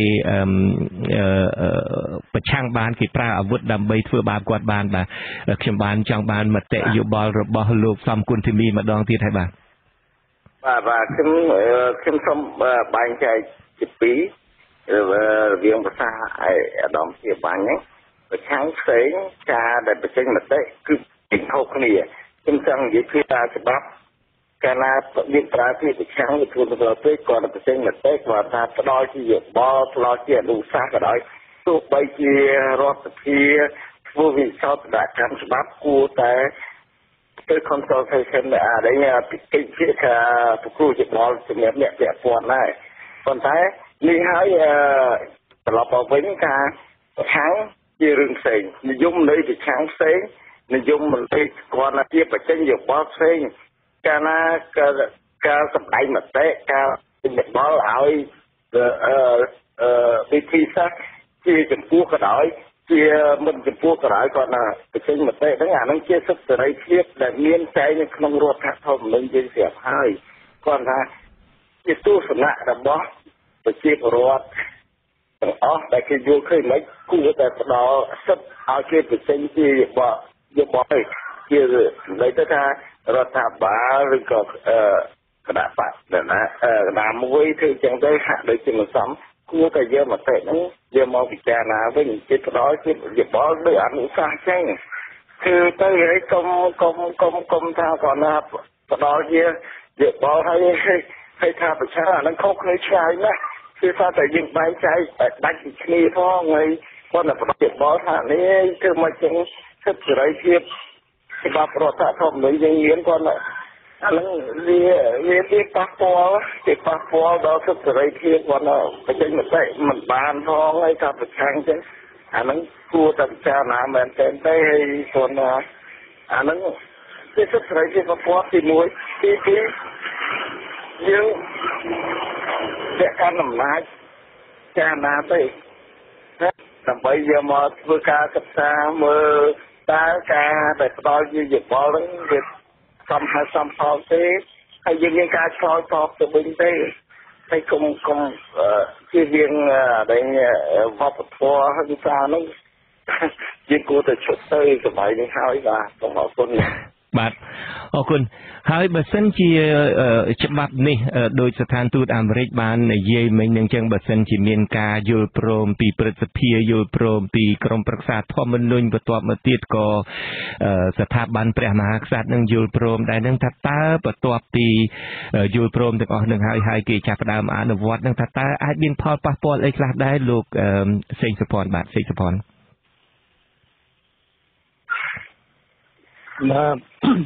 ប្រឆាំងបានគេប្រើអាវុធដើម្បីធ្វើបាបគាត់បានបាទខ្ញុំបានចង់បានមតិយោបល់របស់លោកសំគុណធីមីម្ដងទៀតហើយបាទបាទបាទខ្ញុំខ្ញុំសូមបែងចែកជាពីររវាងភាសាអាដាមជាបាញ់ហ្នឹងប្រឆាំងផ្សេងការដែលបញ្ចេញមតិគឺពីខុសគ្នាខ្ញុំចង់និយាយពីតាច្បាប់កាលណាមានប្រើពាក្យប្រឆាំងវាធ្វើទៅពេកគាត់បញ្ចេញមតិគាត់ថាផ្ដល់ជាយោបល់ផ្ដល់ជាអនុសាសន៍ក៏ដោយទោះបីជារដ្ឋសភាធ្វើវិសោធនកម្មច្បាប់គួរតែទៅ consultation អានេះពីកិច្ចជាការប្រគល់យោបល់សម្រាប់អ្នកពាក់ព័ន្ធដែរប៉ុន្តែនេះហើយត្រឡប់មកវិញការប្រឆាំងជារឿងផ្សេងនិយមនៃប្រឆាំងផ្សេងនិយមមិនទេគាត់ណាជាបញ្ចេញយោបល់ផ្សេងកាលណាការសម្ដែងមតិការយោបល់ឲ្យអឺវិធីសាស្ត្រជាចំពោះក៏ដោយជាមិនចំពោះក៏ដោយគាត់ណាបញ្ចេញមតិហ្នឹងអាហ្នឹងជាសិទ្ធិសេរីភាពដែលមានចែងនៅក្នុងរដ្ឋធម្មនុញ្ញយើងស្រាប់ហើយគាត់ថាជាទស្សនៈរបស់ប្រជាពលរដ្ឋទាំងអស់ដែលគេយល់ឃើញមិនគួរតែផ្ដល់សិទ្ធិឲ្យគេបញ្ចេញជាយោបល់យោបល់ជានិយាយទៅថារដ្ឋាភិបាលឬក៏គណៈបកណាណាមួយធ្វើចឹងទៅហាក់ដូចជាមិនសមគួរតែយកមតិហ្នឹងយកមកពិចារណាវិញជាផ្ដល់ជាយោបល់ដោយអនុសាសន៍ចឹងគឺទៅហើយកុំកុំកុំកុំថាគាត់ណាផ្ដល់ជាយោបល់ឲ្យឲ្យថាប្រឆាំងអាហ្នឹងខុសគ្នាឆ្ងាយណាស់គឺថាតែយើងបែងចែកដាច់ពីគ្នាផងហើយគាត់ណាផ្ដល់យោបល់ថានេះគឺមកចឹងសិទ្ធិសេរីភាពច្បាប់រដ្ឋធម្មនុញ្ញយើងមានគាត់ណាអាហ្នឹងវាវាទីប៉ះពាល់ទីប៉ះពាល់ដល់សិទ្ធិសេរីភាពគាត់ណាបញ្ចេញមតិមិនបានផងហើយថាប្រឆាំងចឹងអាហ្នឹងគួរតែពិចារណាមែនទែនទេហើយគាត់ណាអាហ្នឹងជាសិទ្ធិសេរីភាពរបស់ទីមួយទីពីរយើងតែកាន់អំណាចចាណាទៅដើម្បីយកមកធ្វើការសិក្សាមើលតើការដែលផ្ដល់ជាយោបល់ហ្នឹងវាសំហេតុសំផលទេហើយយើងមានការឆ្លើយតបទៅវិញទេហើយកុំកុំជាយើងដែលវប្បធម៌ហើយវិសាហ្នឹងយើងគួរតែឈប់ទៅសម័យនេះហើយបាទសូមអរគុណបាទអរគុណហើយបើសិនជាច្បាប់នេះដោយស្ថានទូតអាមេរិកបាននិយាយមិញនឹងចឹងបើសិនជាមានការយល់ព្រមពីព្រឹទ្ធសភាយល់ព្រមពីក្រមប្រឹក្សាធម្មនុញ្ញបន្ទាប់មកទៀតក៏ស្ថាប័នព្រះមហាក្សត្រនឹងយល់ព្រមដែរនឹងថាតើបន្ទាប់ពីយល់ព្រមទាំងអស់នឹងហើយហើយគេចាប់ផ្ដើមអនុវត្តនឹងថាតើអាចមានផលប៉ះពាល់អីខ្លះដែរលោកសេងសុភ័ណ្ឌបាទសេងសុភ័ណ្ឌបាទ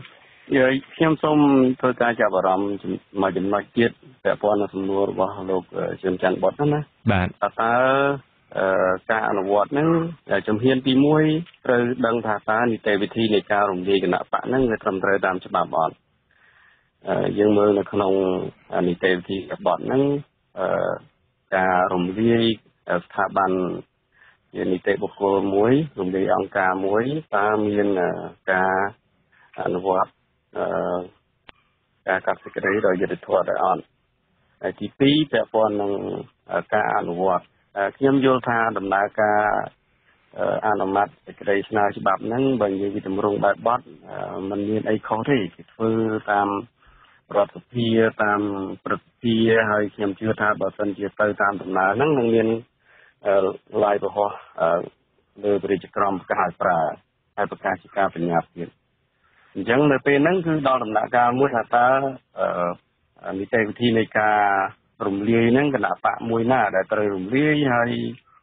យើងខ្ញុំសូមធ្វើការចាប់អារម្មណ៍មួយចំណុចទៀតពាក់ព័ន្ធនឹងសំណួររបស់លោកជួនច័ន្ទបុតហ្នឹងណាបាទតើការអនុវត្តហ្នឹងជំហានទីមួយត្រូវដឹងថាតើនីតិវិធីនៃការរំលាយគណៈបកហ្នឹងវាត្រឹមត្រូវតាមច្បាប់អត់យើងមើលនៅក្នុងនីតិវិធីបទហ្នឹងការរំលាយស្ថាប័នជានីតិបុគ្គលមួយរំលាយអង្គការមួយតើមានការអនុវត្តការកាត់សេចក្តីដោយយុត្តិធម៌ដែរអត់ហើយទីពីរពាក់ព័ន្ធនឹងការអនុវត្តខ្ញុំយល់ថាដំណើរការអនុម័តសេចក្តីស្នើច្បាប់ហ្នឹងបើនិយាយពីទម្រង់បែបបទมันមានអីខុសទេគេធ្វើតាមរដ្ឋសភាតាមព្រឹទ្ធសភាហើយខ្ញុំជឿថាបើសិនជាទៅតាមដំណើរហ្នឹងនឹងមានឡាយប្រហោះលើព្រះរាជក្រមប្រកាសឲ្យប្រើហើយប្រកាសជាការបញ្ញត្តិទៀតអញ្ចឹងនៅពេលហ្នឹងគឺដល់ដំណាក់កាលមួយថាតើនីតិវិធីនៃការរំលាយហ្នឹងគណៈបកមួយណាដែលត្រូវរំលាយហើយ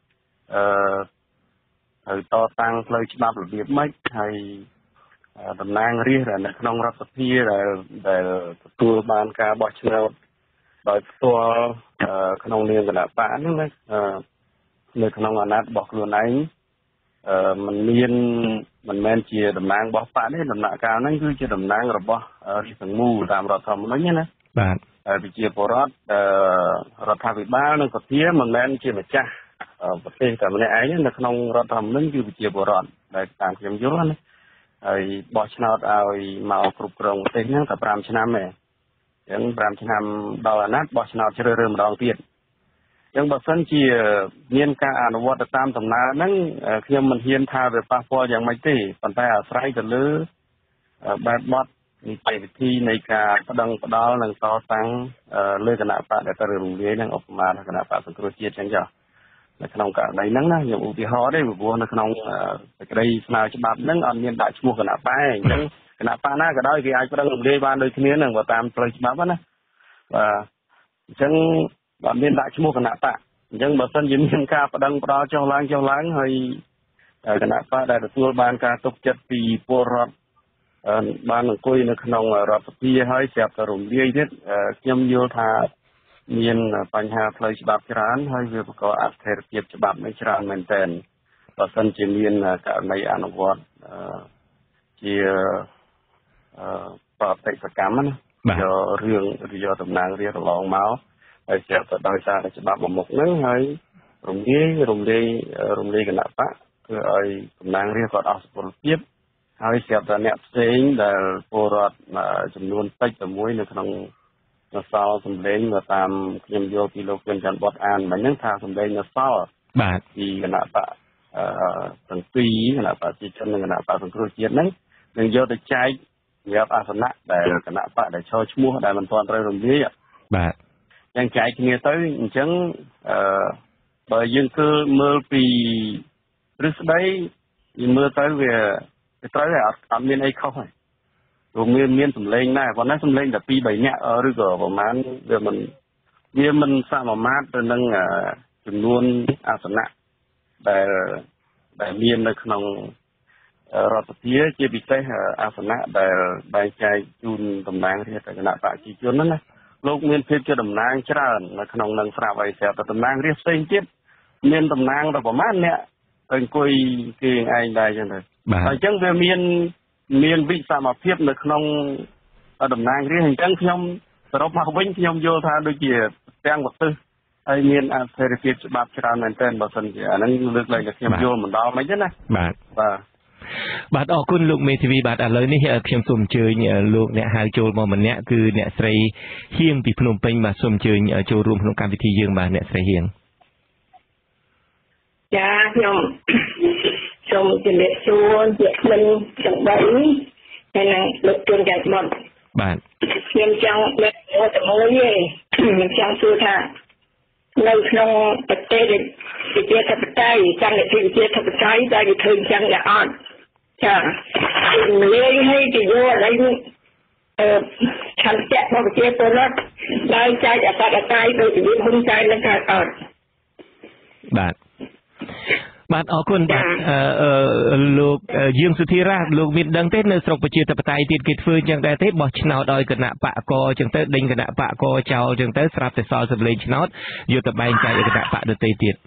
អឺត្រូវតតាំងផ្លូវច្បាប់របៀបម៉េចហើយតំណាងរាស្ត្រនៅក្នុងរដ្ឋសភាដែលដែលទទួលបានការបោះឆ្នោតដោយផ្ទាល់ក្នុងនាមគណៈបកហ្នឹងណានៅក្នុងអាណត្តិរបស់ខ្លួនឯងអឺมันមានមិនមែនជាតំណាងរបស់បកទេដំណាក់កាលហ្នឹងគឺជាតំណាងរបស់រាជទាំងមូលតាមរដ្ឋធម្មនុញ្ញណាបាទហើយប្រជាពលរដ្ឋរដ្ឋាភិបាលនិងសភាមិនមែនជាម្ចាស់ប្រទេសតែម្នាក់ឯងនៅក្នុងរដ្ឋធម្មនុញ្ញគឺប្រជាពលរដ្ឋដែលតាមខ្ញុំយល់ណាហើយបោះឆ្នោតឲ្យមកគ្រប់គ្រងប្រទេសហ្នឹងតែប្រាំឆ្នាំទេអញ្ចឹងប្រាំឆ្នាំដល់អាណត្តិបោះឆ្នោតជ្រើសរើសម្ដងទៀតអញ្ចឹងបើសិនជាមានការអនុវត្តទៅតាមដំណើរហ្នឹងខ្ញុំមិនហ៊ានថាវាប៉ះពាល់យ៉ាងម៉េចទេប៉ុន្តែអាស្រ័យទៅលើបែបបទនីតិវិធីនៃការប្តឹងផ្ដាល់និងតតាំងលើគណៈបកដែលត្រូវរំលាយនឹងឧបមាថាគណៈបកសង្គ្រោះជាតិអញ្ចឹងចុះនៅក្នុងករណីហ្នឹងណាខ្ញុំឧទាហរណ៍ទេព្រោះនៅក្នុងសេចក្តីស្នើច្បាប់ហ្នឹងអត់មានដាក់ឈ្មោះគណៈបកទេអញ្ចឹងគណៈបកណាក៏ដោយគេអាចប្តឹងរំលាយបានដូចគ្នានឹងបើតាមផ្លូវច្បាប់ណាបាទអញ្ចឹងអត់មានដាក់ឈ្មោះគណៈបកអញ្ចឹងបើសិនជាមានការប្តឹងផ្ដាល់ចុះឡើងចុះឡើងហើយគណៈបកដែលទទួលបានការទុកចិត្តពីពលរដ្ឋបានអង្គុយនៅក្នុងរដ្ឋសភាហើយស្រាប់តែរំលាយទៀតខ្ញុំយល់ថាមានបញ្ហាផ្លូវច្បាប់ច្រើនហើយវាបង្កអស្ថិរភាពច្បាប់នឹងច្រើនមែនទែនបើសិនជាមានករណីអនុវត្តជាប្រតិសកម្មណាយករឿងយកតំណាងរាស្ត្រកន្លងមកហើយស្រាប់តែដោយសារតែច្បាប់មួយមុខហ្នឹងហើយរំលាយរំលាយរំលាយគណៈបកធ្វើឲ្យតំណាងរាស្ត្រគាត់អស់សុពលភាពហើយស្រាប់តែអ្នកផ្សេងដែលពលរដ្ឋចំនួនតិចតែមួយនៅក្នុងនសល់សម្លេងមកតាមខ្ញុំយកពីលោកជួនច័ន្ទបុតអានមិញហ្នឹងថាសម្លេងនសល់បាទពីគណៈបកអឺទាំងពីរគណៈបកប្រជាជននិងគណៈបកសង្គ្រោះជាតិហ្នឹងនឹងយកទៅចែកសម្រាប់អាសនៈដែលគណៈបកដែលឈរឈ្មោះដែលមិនទាន់ត្រូវរំលាយបាទយ៉ាងចែកគ្នាទៅអញ្ចឹងអឺបើយើងគឺមើលពីទ្រឹស្ដីយើងមើលទៅវាទៅត្រូវតែអត់អត់មានអីខុសទេព្រោះមានមានសម្លេងដែរប៉ុន្តែសម្លេងតែពីរបីនាក់ឬក៏ប្រហែលវាមិនវាមិនសមមាត្រទៅនឹងចំនួនអាសនៈដែលដែលមាននៅក្នុងរដ្ឋសភាជាពិសេសអាសនៈដែលបែងចែកជូនតំណាងរាស្ត្រគណៈបកប្រជាជនហ្នឹងណាលោកមានភាពជាតំណាងច្រើននៅក្នុងនឹងស្រាប់ឲ្យស្រាប់តែតំណាងរាស្ត្រផ្សេងទៀតមានតំណាងតែប្រហែលអ្នកទៅអង្គុយគេឯងដែរអញ្ចឹងទៅអញ្ចឹងវាមានមានវិសមភាពនៅក្នុងតំណាងរាស្ត្រអញ្ចឹងខ្ញុំសរុបមកវិញខ្ញុំយល់ថាដូចជាទាំងប្រទេសហើយមានអធិរភាពច្បាប់ច្រើនមែនទែនបើសិនជាអាហ្នឹងលើកឡើងតែខ្ញុំយល់មិនដល់មិនទេណាបាទបាទបាទអរគុណលោកមេធាវីបាទឥឡូវនេះខ្ញុំសូមអញ្ជើញលោកអ្នកហៅចូលមកម្នាក់គឺអ្នកស្រីហៀងពីភ្នំពេញបាទសូមអញ្ជើញចូលរួមក្នុងកម្មវិធីយើងបាទអ្នកស្រីហៀងចាខ្ញុំសូមជម្រាបសួរជាមិនចំបីហើយនឹងលោកជួនច័ន្ទបុតបាទខ្ញុំចង់លើកយកទៅមួយទេខ្ញុំចង់សួរថានៅក្នុងប្រទេសប្រជាធិបតេយ្យសន្តិភាពប្រជាធិបតេយ្យដែលគេធ្វើអញ្ចឹងដែរអត់ចាលេងឲ្យគេយកអីអឺឆន្ទៈរបស់ប្រជាពលរដ្ឋដោយចែកអបតកាយដោយជំនាញហ៊ុនសែននឹងកើតអត់បាទបាទអរគុណបាទលោកយើងសុធីរ៉ាលោកមានដឹងទេនៅស្រុកប្រជាធិបតេយ្យទៀតគេធ្វើអញ្ចឹងដែរទេបោះឆ្នោតឲ្យគណៈបកកអញ្ចឹងទៅដេញគណៈបកកចោលអញ្ចឹងទៅស្រាប់តែសល់សម្លេងឆ្នោតយកទៅបែងចែកឲ្យគណៈបកដទៃទៀត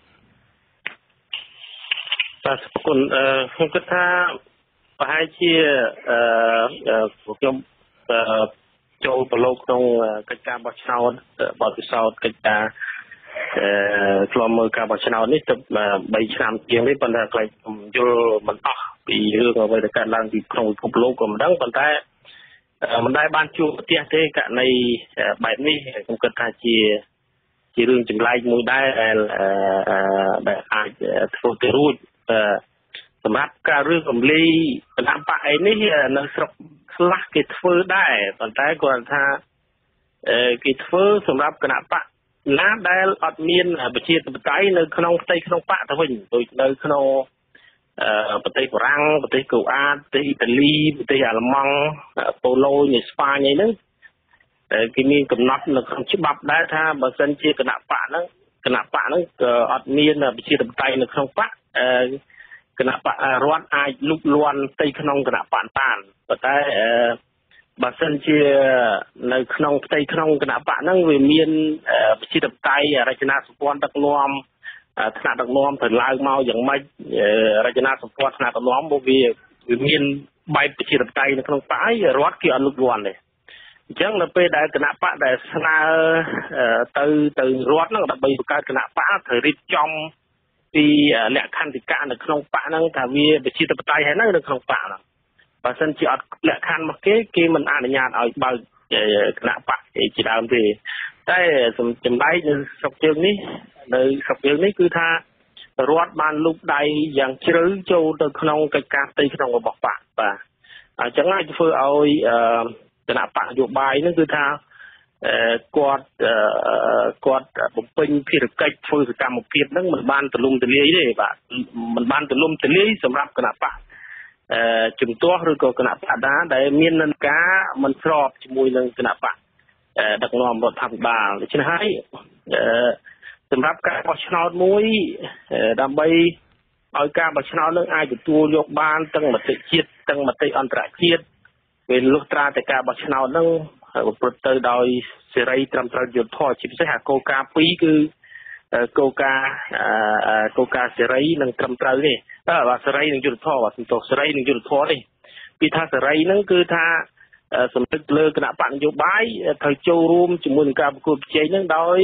បាទអរគុណអឺខ្ញុំគិតថាប្រហែលជាអឺខ្ញុំចូលប្រឡូកក្នុងកិច្ចការបោះឆ្នោតបទពិសោធន៍កិច្ចការអឺឆ្លងមើលការបោះឆ្នោតនេះទៅបីឆ្នាំជាងនេះប៉ុន្តែខ្លាចខ្ញុំយល់មិនអស់ពីរឿងអ្វីដែលកើតឡើងពីក្នុងពិភពលោកក៏មិនដឹងប៉ុន្តែមិនដែលបានជួបប្រទេសទេករណីបែបនេះខ្ញុំគិតថាជាជារឿងចម្លែកមួយដែរដែលដែលអាចធ្វើទៅរួចសម្រាប់ការរឿងរំលាយគណៈបកអីនេះនៅស្រុកខ្លះគេធ្វើដែរប៉ុន្តែគាត់ថាគេធ្វើសម្រាប់គណៈបកណាដែលអត់មានប្រជាធិបតេយ្យនៅក្នុងផ្ទៃក្នុងបកទៅវិញដូចនៅក្នុងប្រទេសបារាំងប្រទេសកូអាតប្រទេសអ៊ីតាលីប្រទេសអាល្លឺម៉ង់ប៉ូឡូញស្ប៉ាញអីហ្នឹងគេមានកំណត់នៅក្នុងច្បាប់ដែរថាបើសិនជាគណៈបកហ្នឹងគណៈបកហ្នឹងក៏អត់មានប្រជាធិបតេយ្យនៅក្នុងបកគណៈបករដ្ឋអាចលុបលាន់ផ្ទៃក្នុងគណៈបកបានប៉ុន្តែបើសិនជានៅក្នុងផ្ទៃក្នុងគណៈបកហ្នឹងវាមានប្រជាធិបតេយ្យរចនាសម្ព័ន្ធដឹកនាំថ្នាក់ដឹកនាំទៅឡើងមកយ៉ាងម៉េចរចនាសម្ព័ន្ធថ្នាក់ដឹកនាំមកវាវាមានបែបប្រជាធិបតេយ្យនៅក្នុងបកឯងរដ្ឋគេអត់លុបលាន់ទេអញ្ចឹងនៅពេលដែលគណៈបកដែលស្នើទៅទៅរដ្ឋហ្នឹងដើម្បីបង្កើតគណៈបកត្រូវរៀបចំពីលក្ខន្តិកៈនៅក្នុងបកហ្នឹងថាវាប្រជាធិបតេយ្យហើយនៅក្នុងបកហ្នឹងបើសិនជាអត់លក្ខខណ្ឌមកគេគេមិនអនុញ្ញាតឲ្យបើកគណៈបកជាដើមទេតែចំណែកនៅស្រុកយើងនេះនៅស្រុកយើងនេះគឺថារដ្ឋបានលុបដៃយ៉ាងជ្រៅចូលទៅក្នុងកិច្ចការផ្ទៃក្នុងរបស់បកបាទអញ្ចឹងអាចធ្វើឲ្យគណៈបកនយោបាយហ្នឹងគឺថាគាត់គាត់បំពេញភារកិច្ចធ្វើសកម្មភាពហ្នឹងមិនបានទូលំទូលាយទេបាទមិនបានទូលំទូលាយសម្រាប់គណៈបកជំទាស់ឬក៏គណៈបកដាដែលមាននិន្នាការមិនស្របជាមួយនឹងគណៈបកដឹកនាំរដ្ឋាភិបាលដូច្នេះហើយសម្រាប់ការបោះឆ្នោតមួយដើម្បីឲ្យការបោះឆ្នោតនឹងអាចទទួលយកបានទាំងមតិជាតិទាំងមតិអន្តរជាតិពេលលុះត្រាតែការបោះឆ្នោតនឹងប្រព្រឹត្តទៅដោយសេរីត្រឹមត្រូវយុត្តិធម៌ជាពិសេសអាគោលការណ៍ពីរគឺគោលការណ៍គោលការណ៍សេរីនិងត្រឹមត្រូវនេះបាទសេរីនិងយុត្តិធម៌បាទសំទោសសេរីនិងយុត្តិធម៌នេះពីថាសេរីហ្នឹងគឺថាសម្ដេចលើគណៈបកនយោបាយត្រូវចូលរួមជាមួយនឹងការប្រកួតប្រជែងហ្នឹងដោយ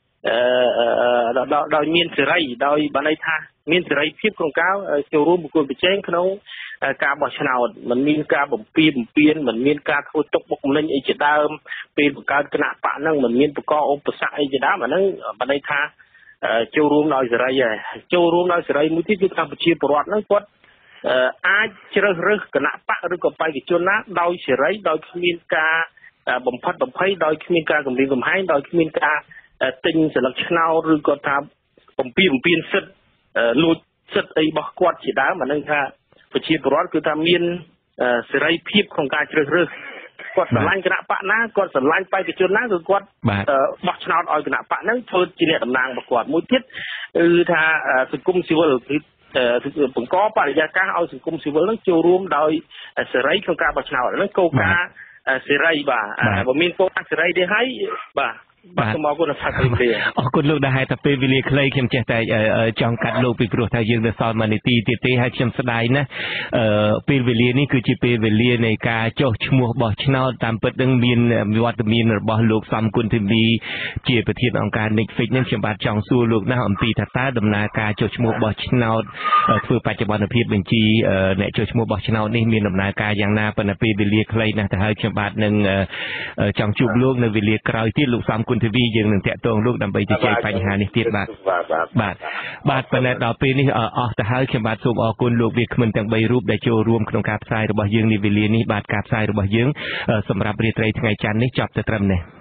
ដោយមានសេរីដោយបានន័យថាមានសេរីភាពក្នុងការចូលរួមប្រកួតប្រជែងក្នុងការបោះឆ្នោតมันមានការបំពីបំពៀនมันមានការធ្វើទុកបុកម្នេញអីជាដើមពេលបង្កើតគណៈបកហ្នឹងมันមានបកឧបសគ្គអីជាដើមអាហ្នឹងបានន័យថាចូលរួមដោយសេរីហើយចូលរួមដោយសេរីមួយទៀតគឺកម្ពុជាពលរដ្ឋហ្នឹងគាត់អាចជ្រើសរើសគណៈបកឬក៏បេក្ខជនណាដោយសេរីដោយគ្មានការបំផិតបំភ័យដោយគ្មានការគំរាមកំហែងដោយគ្មានការទិញសិលឹកឆ្នោតឬក៏ថាបំពីបំពេញសិទ្ធិលួចសិទ្ធិអីរបស់គាត់ជាដើមអានឹងថាប្រជាពលរដ្ឋគឺថាមានសេរីភាពក្នុងការជ្រើសរើសគាត់ស្រឡាញ់គណៈបកណាគាត់ស្រឡាញ់បេក្ខជនណាគឺគាត់បោះឆ្នោតឲ្យគណៈបកហ្នឹងធ្វើជាអ្នកតំណាងរបស់គាត់មួយទៀតគឺថាសង្គមស៊ីវិលគឺបង្កបរិយាកាសឲ្យសង្គមស៊ីវិលហ្នឹងចូលរួមដោយសេរីក្នុងការបោះឆ្នោតហ្នឹងគោលការណ៍សេរីបាទបើមានគោលការណ៍សេរីទេហើយបាទបាទសូមអរគុណថាពេលវេលាអរគុណលោកដែលហេតុតែពេលវេលាខ្លីខ្ញុំចេះតែចង់កាត់លោកពីព្រោះថាយើងនៅសល់មួយនាទីទៀតទេហើយខ្ញុំស្ដាយណាស់ពេលវេលានេះគឺជាពេលវេលានៃការចុះឈ្មោះបោះឆ្នោតតាមពិតនឹងមានវត្តមានរបស់លោកសំគុណធីវីជាប្រធានអង្គការ Netflix នឹងខ្ញុំបាទចង់សួរលោកណាស់អំពីថាតើដំណើរការចុះឈ្មោះបោះឆ្នោតធ្វើបច្ចុប្បន្នភាពបញ្ជីអ្នកចុះឈ្មោះបោះឆ្នោតនេះមានដំណើរការយ៉ាងណាប៉ុន្តែពេលវេលាខ្លីណាស់ទៅហើយខ្ញុំបាទនឹងចង់ជួបលោកនៅវេលាក្រោយទៀតលោកសំគុណធីវីយើងនឹងតាក់ទងលោកដើម្បីជជែកបញ្ហានេះទៀតបាទបាទបាទប៉ុន្តែដល់ពេលនេះអស់ទៅហើយខ្ញុំបាទសូមអរគុណលោកវាគ្មិនទាំងបីរូបដែលចូលរួមក្នុងការផ្សាយរបស់យើងនាវេលានេះបាទការផ្សាយរបស់យើងសម្រាប់រាត្រីថ្ងៃច័ន្ទនេះចប់ទៅត្រឹមនេះ